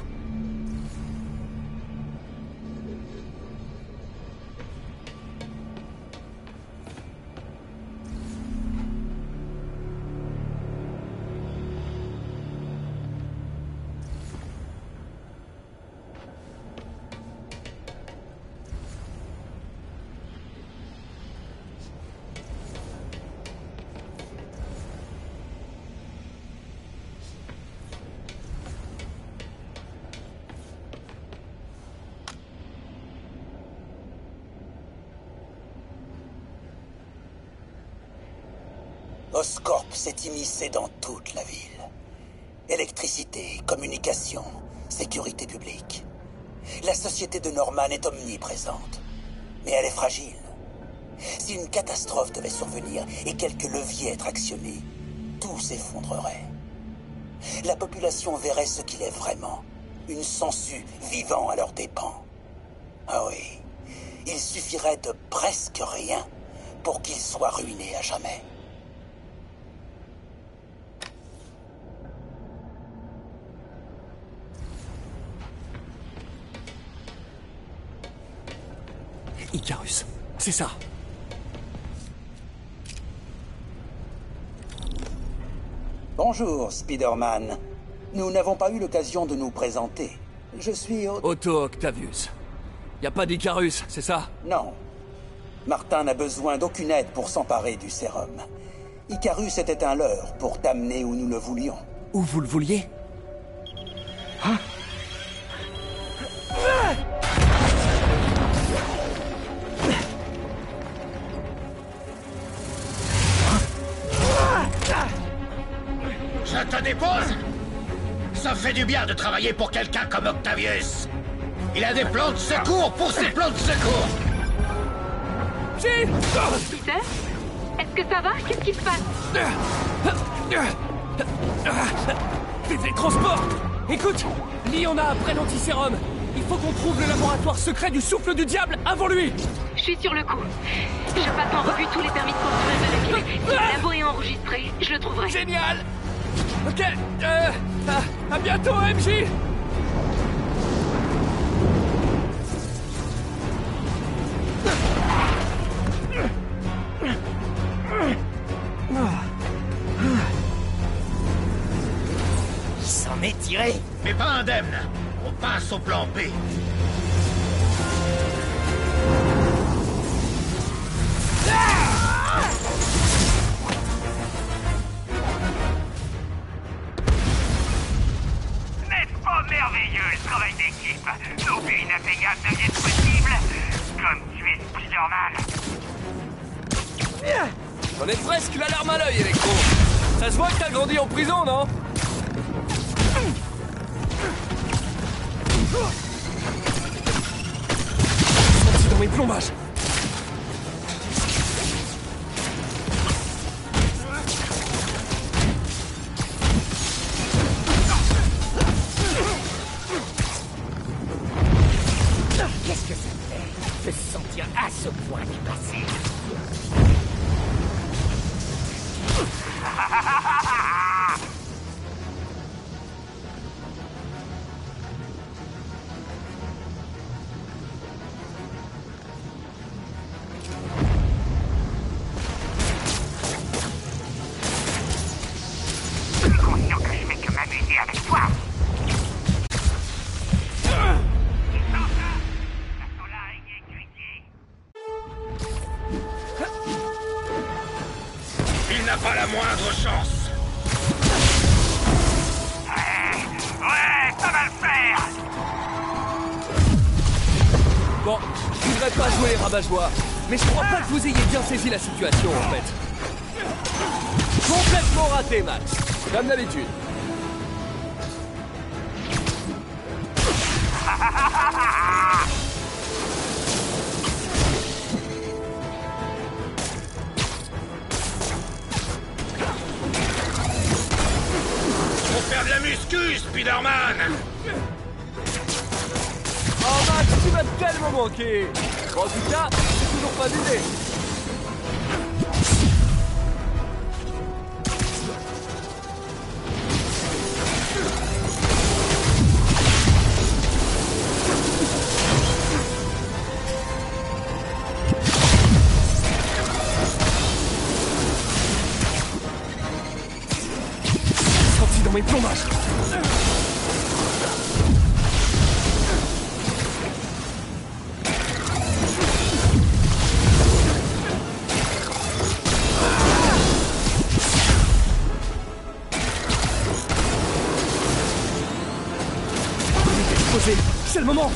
Oscorp s'est immiscé dans toute la ville. Électricité, communication, sécurité publique. La société de Norman est omniprésente. Mais elle est fragile. Si une catastrophe devait survenir et quelques leviers être actionnés, tout s'effondrerait. La population verrait ce qu'il est vraiment. Une sangsue vivant à leurs dépens. Ah oui, il suffirait de presque rien pour qu'il soit ruiné à jamais. Icarus, c'est ça. Bonjour, Spider-Man. Nous n'avons pas eu l'occasion de nous présenter. Je suis... Otto, Otto Octavius. Y a pas d'Icarus, c'est ça? Non. Martin n'a besoin d'aucune aide pour s'emparer du sérum. Icarus était un leurre pour t'amener où nous le voulions. Où vous le vouliez? Hein? Je te dépose? Ça fait du bien de travailler pour quelqu'un comme Octavius. Il a des plans de secours pour ses plans de secours. J'ai... Peter? Est-ce que ça va? Qu'est-ce qui se passe? Fais des transports. Écoute, Lee en a après l'antisérum. Il faut qu'on trouve le laboratoire secret du souffle du diable avant lui. Je suis sur le coup. Je passe en revue tous les permis de construire de la ville. Si le labo est enregistré, je le trouverai. Génial. Ok, euh, à, à bientôt, M J. Il s'en est tiré. Mais pas indemne. On passe au plan B. N'est-ce pas merveilleux le travail d'équipe? Nos buts inatteignables deviennent possibles. Comme tu es Spider-Man. J'en ai presque la larme à l'œil, Electro. Ça se voit que t'as grandi en prison, non? Senti dans mes plombages. Qu'est-ce que ça fait de se sentir à ce point dépassé? n'a pas la moindre chance. Ouais, ouais, ça va le faire. Bon, je voudrais pas jouer les rabat-joie, mais je crois pas que vous ayez bien saisi la situation, en fait. Complètement raté, Max. Comme d'habitude. Faut faire de la muscu, Spider-Man. Oh Max, tu m'as tellement manqué. Bon, en tout cas, c'est toujours pas d'idée. Sorti dans mes plombages. C'est le moment.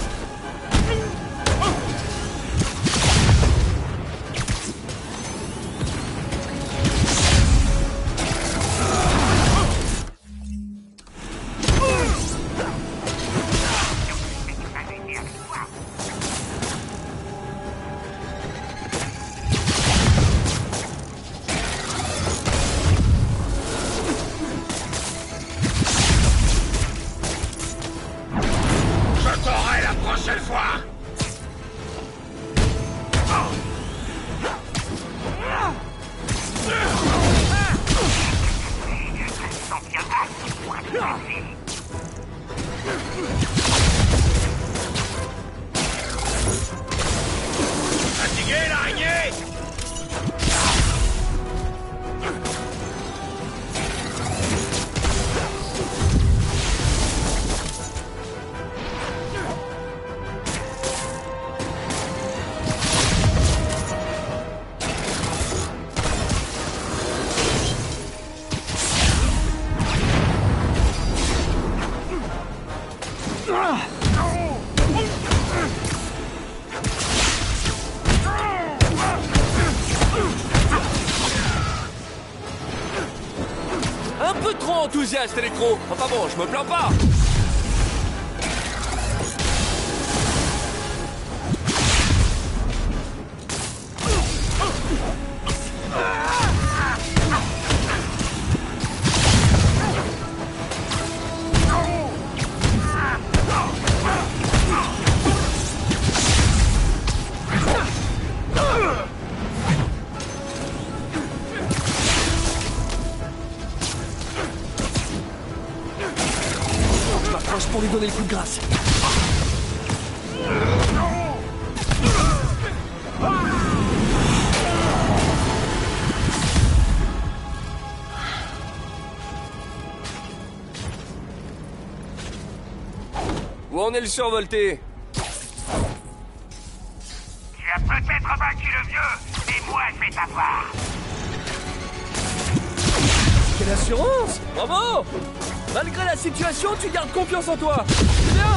Fatigué, l'araignée? Un peu trop enthousiaste, Electro. Enfin bon, je me plains pas. Je m'approche pour lui donner le coup de grâce. Où en est le survolté? Tu as peut-être vaincu le vieux, mais moi je vais t'avoir. Quelle assurance! Bravo! Malgré la situation, tu gardes confiance en toi. C'est bien!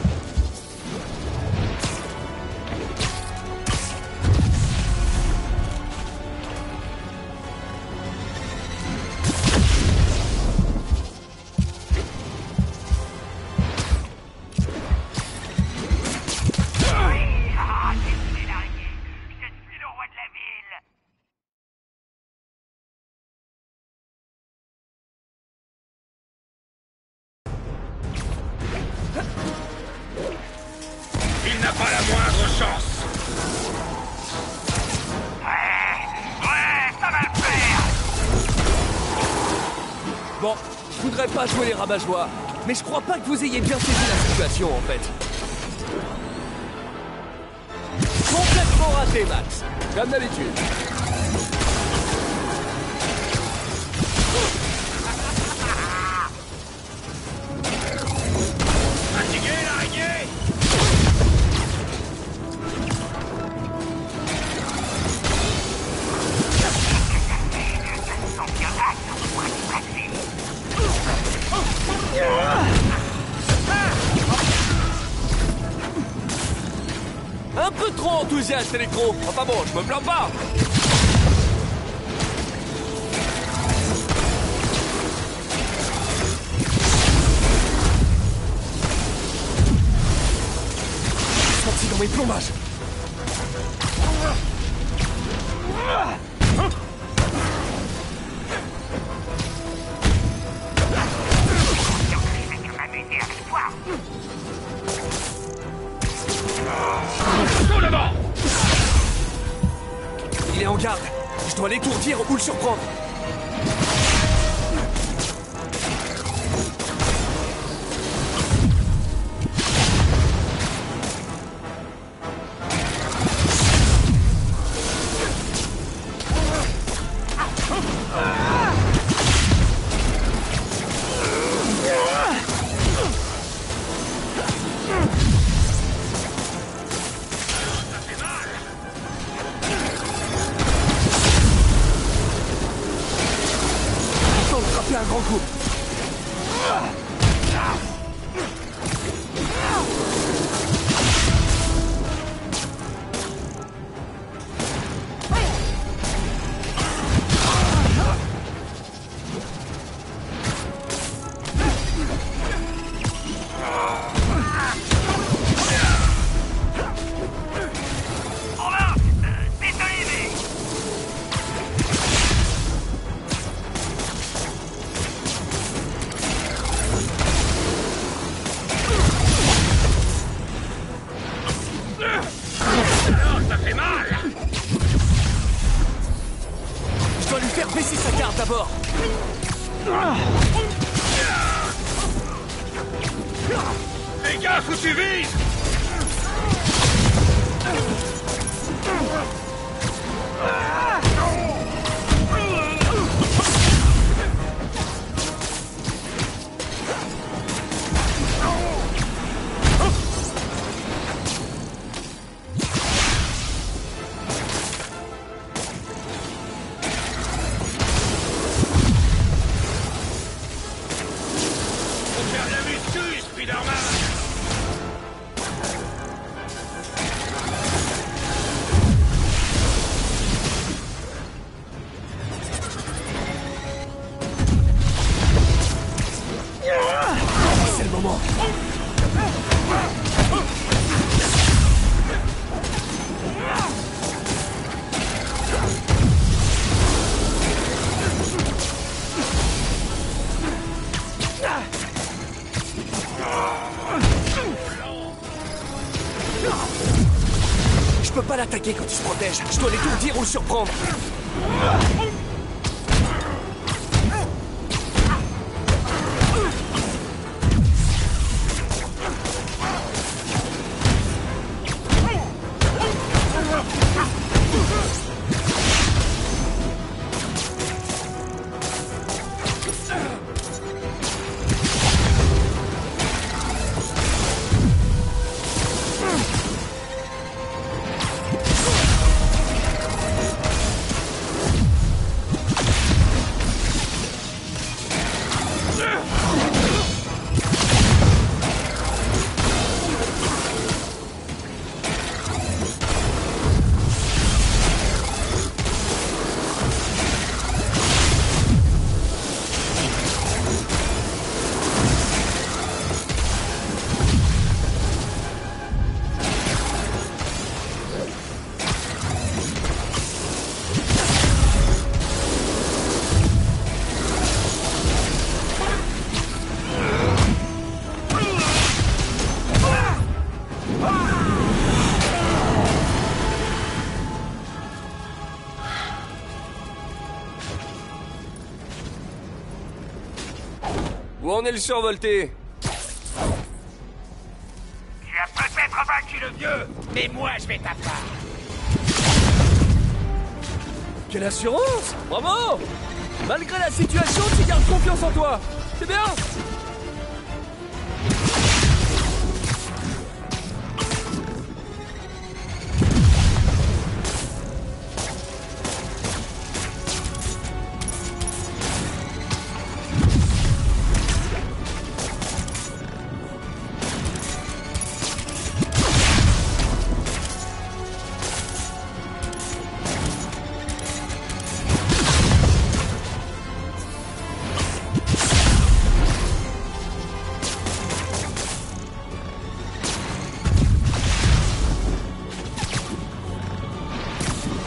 Ah, je suis l'araignée. Je suis le roi de la ville. Il n'a pas la moindre chance. Ouais, ouais, ça va le faire. Bon, je voudrais pas jouer les rabat-joie, mais je crois pas que vous ayez bien saisi la situation, en fait. Complètement raté, Max. Comme d'habitude. Fatigué, l'araignée? enthousiaste, Electro. Enfin bon, je me plains pas. Sorti dans mes plombages. Il est en garde. Je dois l'étourdir ou le surprendre. Un grand coup. Baissez sa garde d'abord. Les gars, faut que tu vises. C'est le moment. Je peux pas l'attaquer quand il se protège. Je dois l'étourdir ou le surprendre. Où en est le survolté? Tu as peut-être vaincu le vieux, mais moi je vais t'avoir. Quelle assurance! Bravo! Malgré la situation, tu gardes confiance en toi. C'est bien!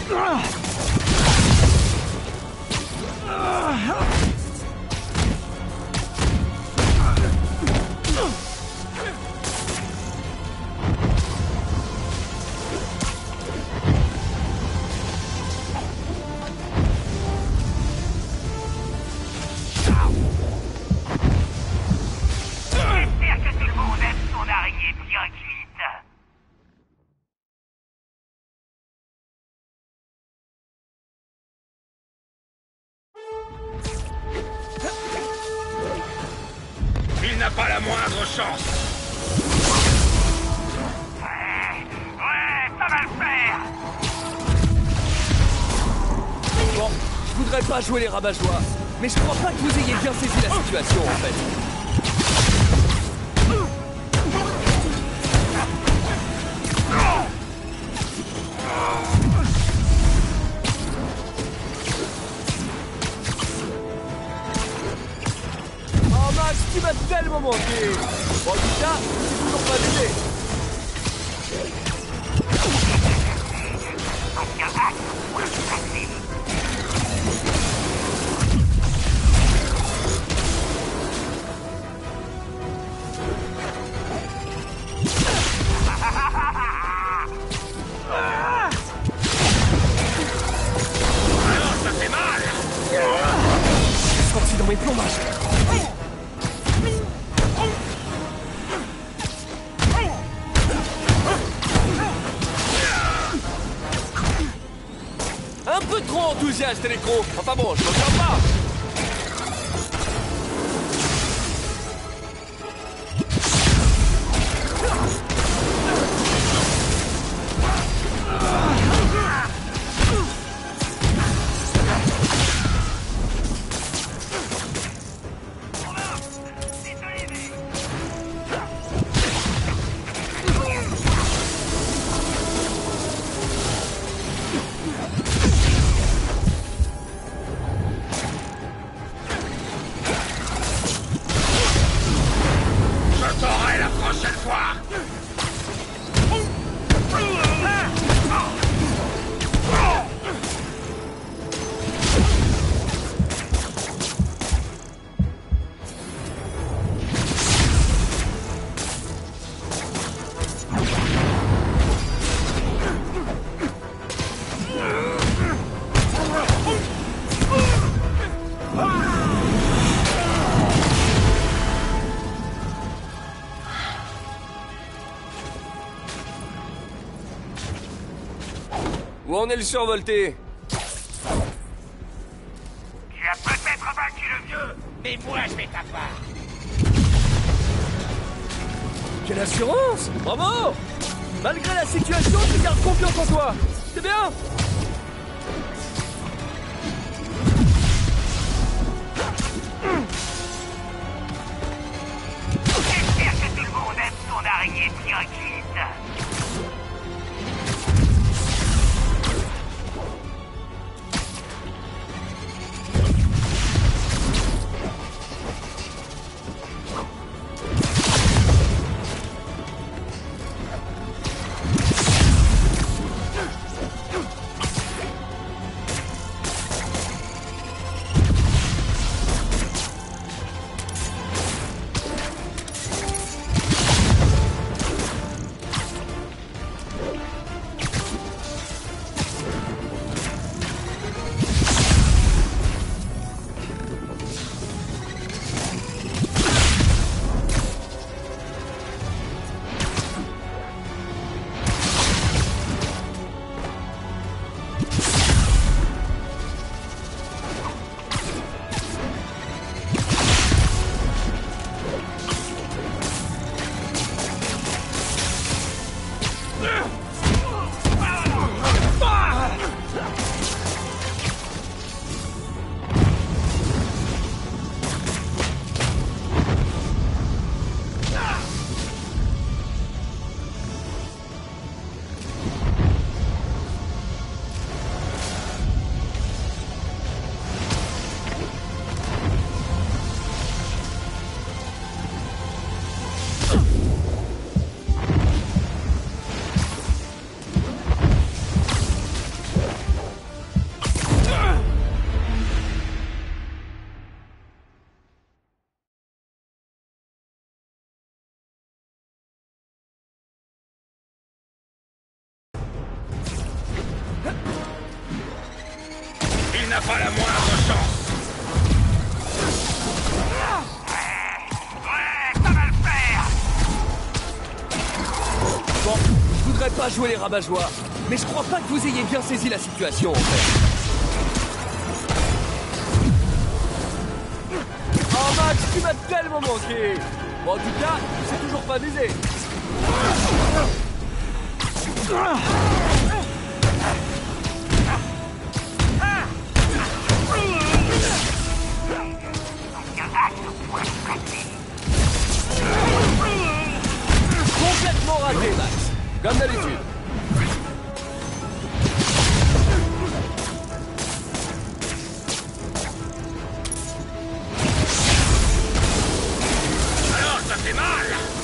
J'espère que tout le monde aime son araignée bien cuite. Il n'a pas la moindre chance. Ouais, ça va le faire. Bon, je voudrais pas jouer les rabat-joie, mais je crois pas que vous ayez bien saisi la situation, en fait. Oh Max, tu m'as tellement manqué. Bon, en tout cas, c'est toujours pas d'aider. Alors, ça fait mal. Sorti dans mes plombages. Un peu trop enthousiaste, Electro. Enfin bon, je m'en sors pas. Je t'aurai la prochaine fois. Où en est le survolté? Tu as peut-être vaincu le vieux, mais moi je vais ta part. Quelle assurance! Bravo! Malgré la situation, tu gardes confiance en toi! C'est bien! J'espère que tout le monde aime son araignée bien cuite. n'a pas la moindre chance. Ouais, ça va le faire. Bon, je voudrais pas jouer les rabat-joie, mais je crois pas que vous ayez bien saisi la situation, en fait. Oh Max, tu m'as tellement manqué. Bon, en tout cas, c'est toujours pas baisé. Complètement raté, Max. Comme d'habitude. Alors, ça fait mal.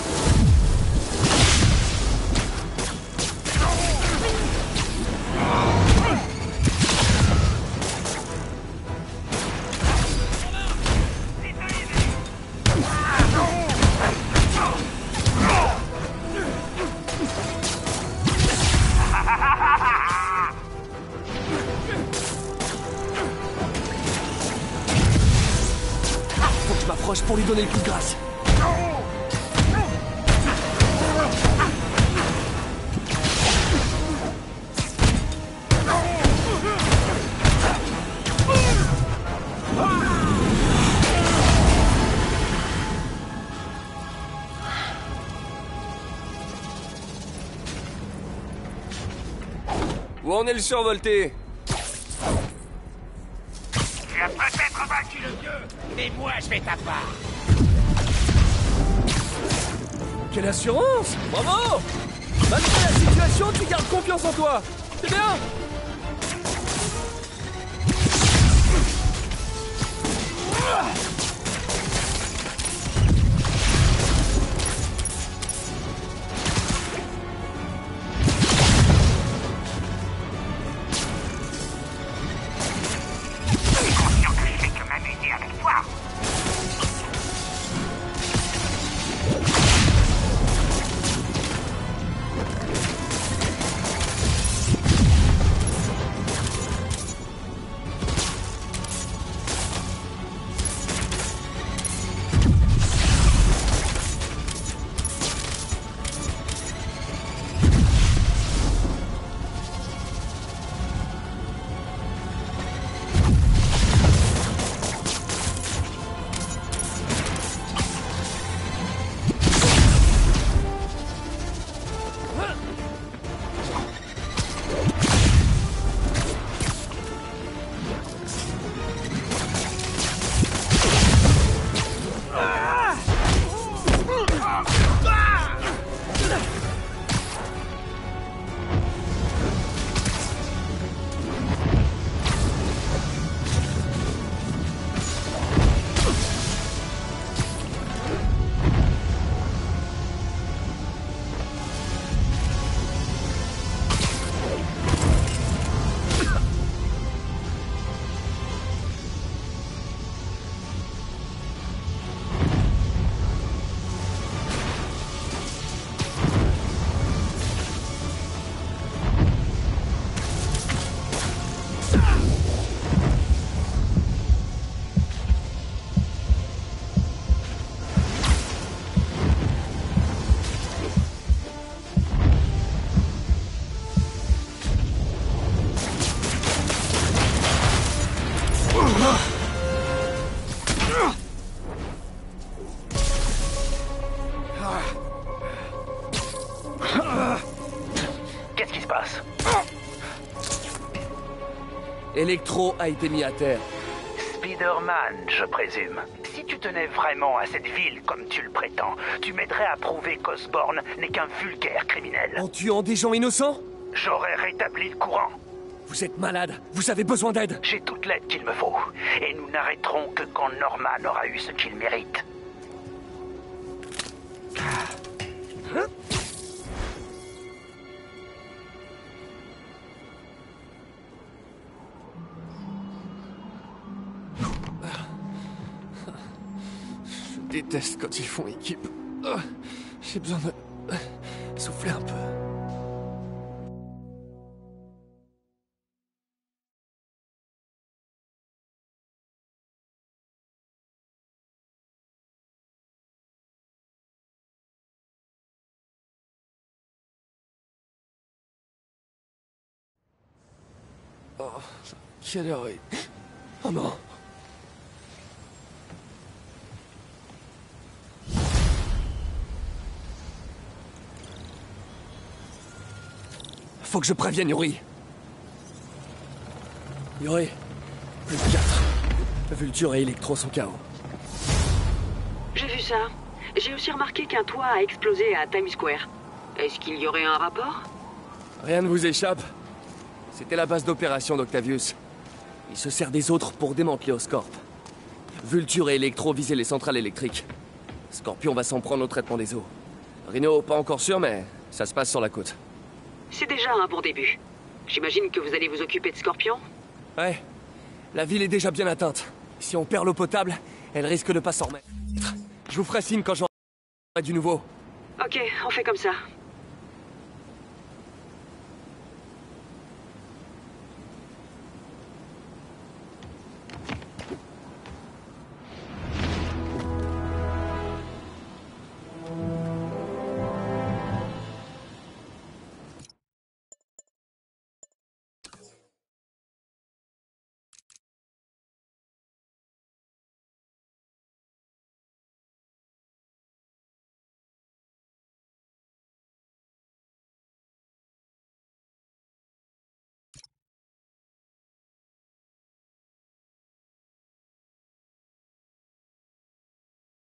Faut que je m'approche pour lui donner le coup de grâce. Où en est le survolté? Tu as peut-être vaincu le vieux, mais moi je vais ta part. Quelle assurance! Bravo! Malgré la situation, tu gardes confiance en toi! C'est bien! Conscient que je fais que m'amuser avec toi. Qu'est-ce qui se passe? Electro a été mis à terre. Spider-Man, je présume. Si tu tenais vraiment à cette ville comme tu le prétends, tu m'aiderais à prouver qu'Osborn n'est qu'un vulgaire criminel. En tuant des gens innocents? J'aurais rétabli le courant. Vous êtes malade, vous avez besoin d'aide. J'ai toute l'aide qu'il me faut. Et nous n'arrêterons que quand Norman aura eu ce qu'il mérite. Hein? Je déteste quand ils font équipe. J'ai besoin de souffler un peu. Oh, quelle heure est... Oh non. Faut que je prévienne Yuri. Yuri, plus de quatre. Vulture et Electro sont K O. J'ai vu ça. J'ai aussi remarqué qu'un toit a explosé à Times Square. Est-ce qu'il y aurait un rapport? Rien ne vous échappe. C'était la base d'opération d'Octavius. Il se sert des autres pour démanteler Oscorp. Vulture et Electro visaient les centrales électriques. Scorpion va s'en prendre au traitement des eaux. Rhino, pas encore sûr, mais ça se passe sur la côte. C'est déjà un bon début. J'imagine que vous allez vous occuper de Scorpion? Ouais. La ville est déjà bien atteinte. Si on perd l'eau potable, elle risque de pas s'en remettre. Je vous ferai signe quand j'aurai du nouveau. Ok, on fait comme ça.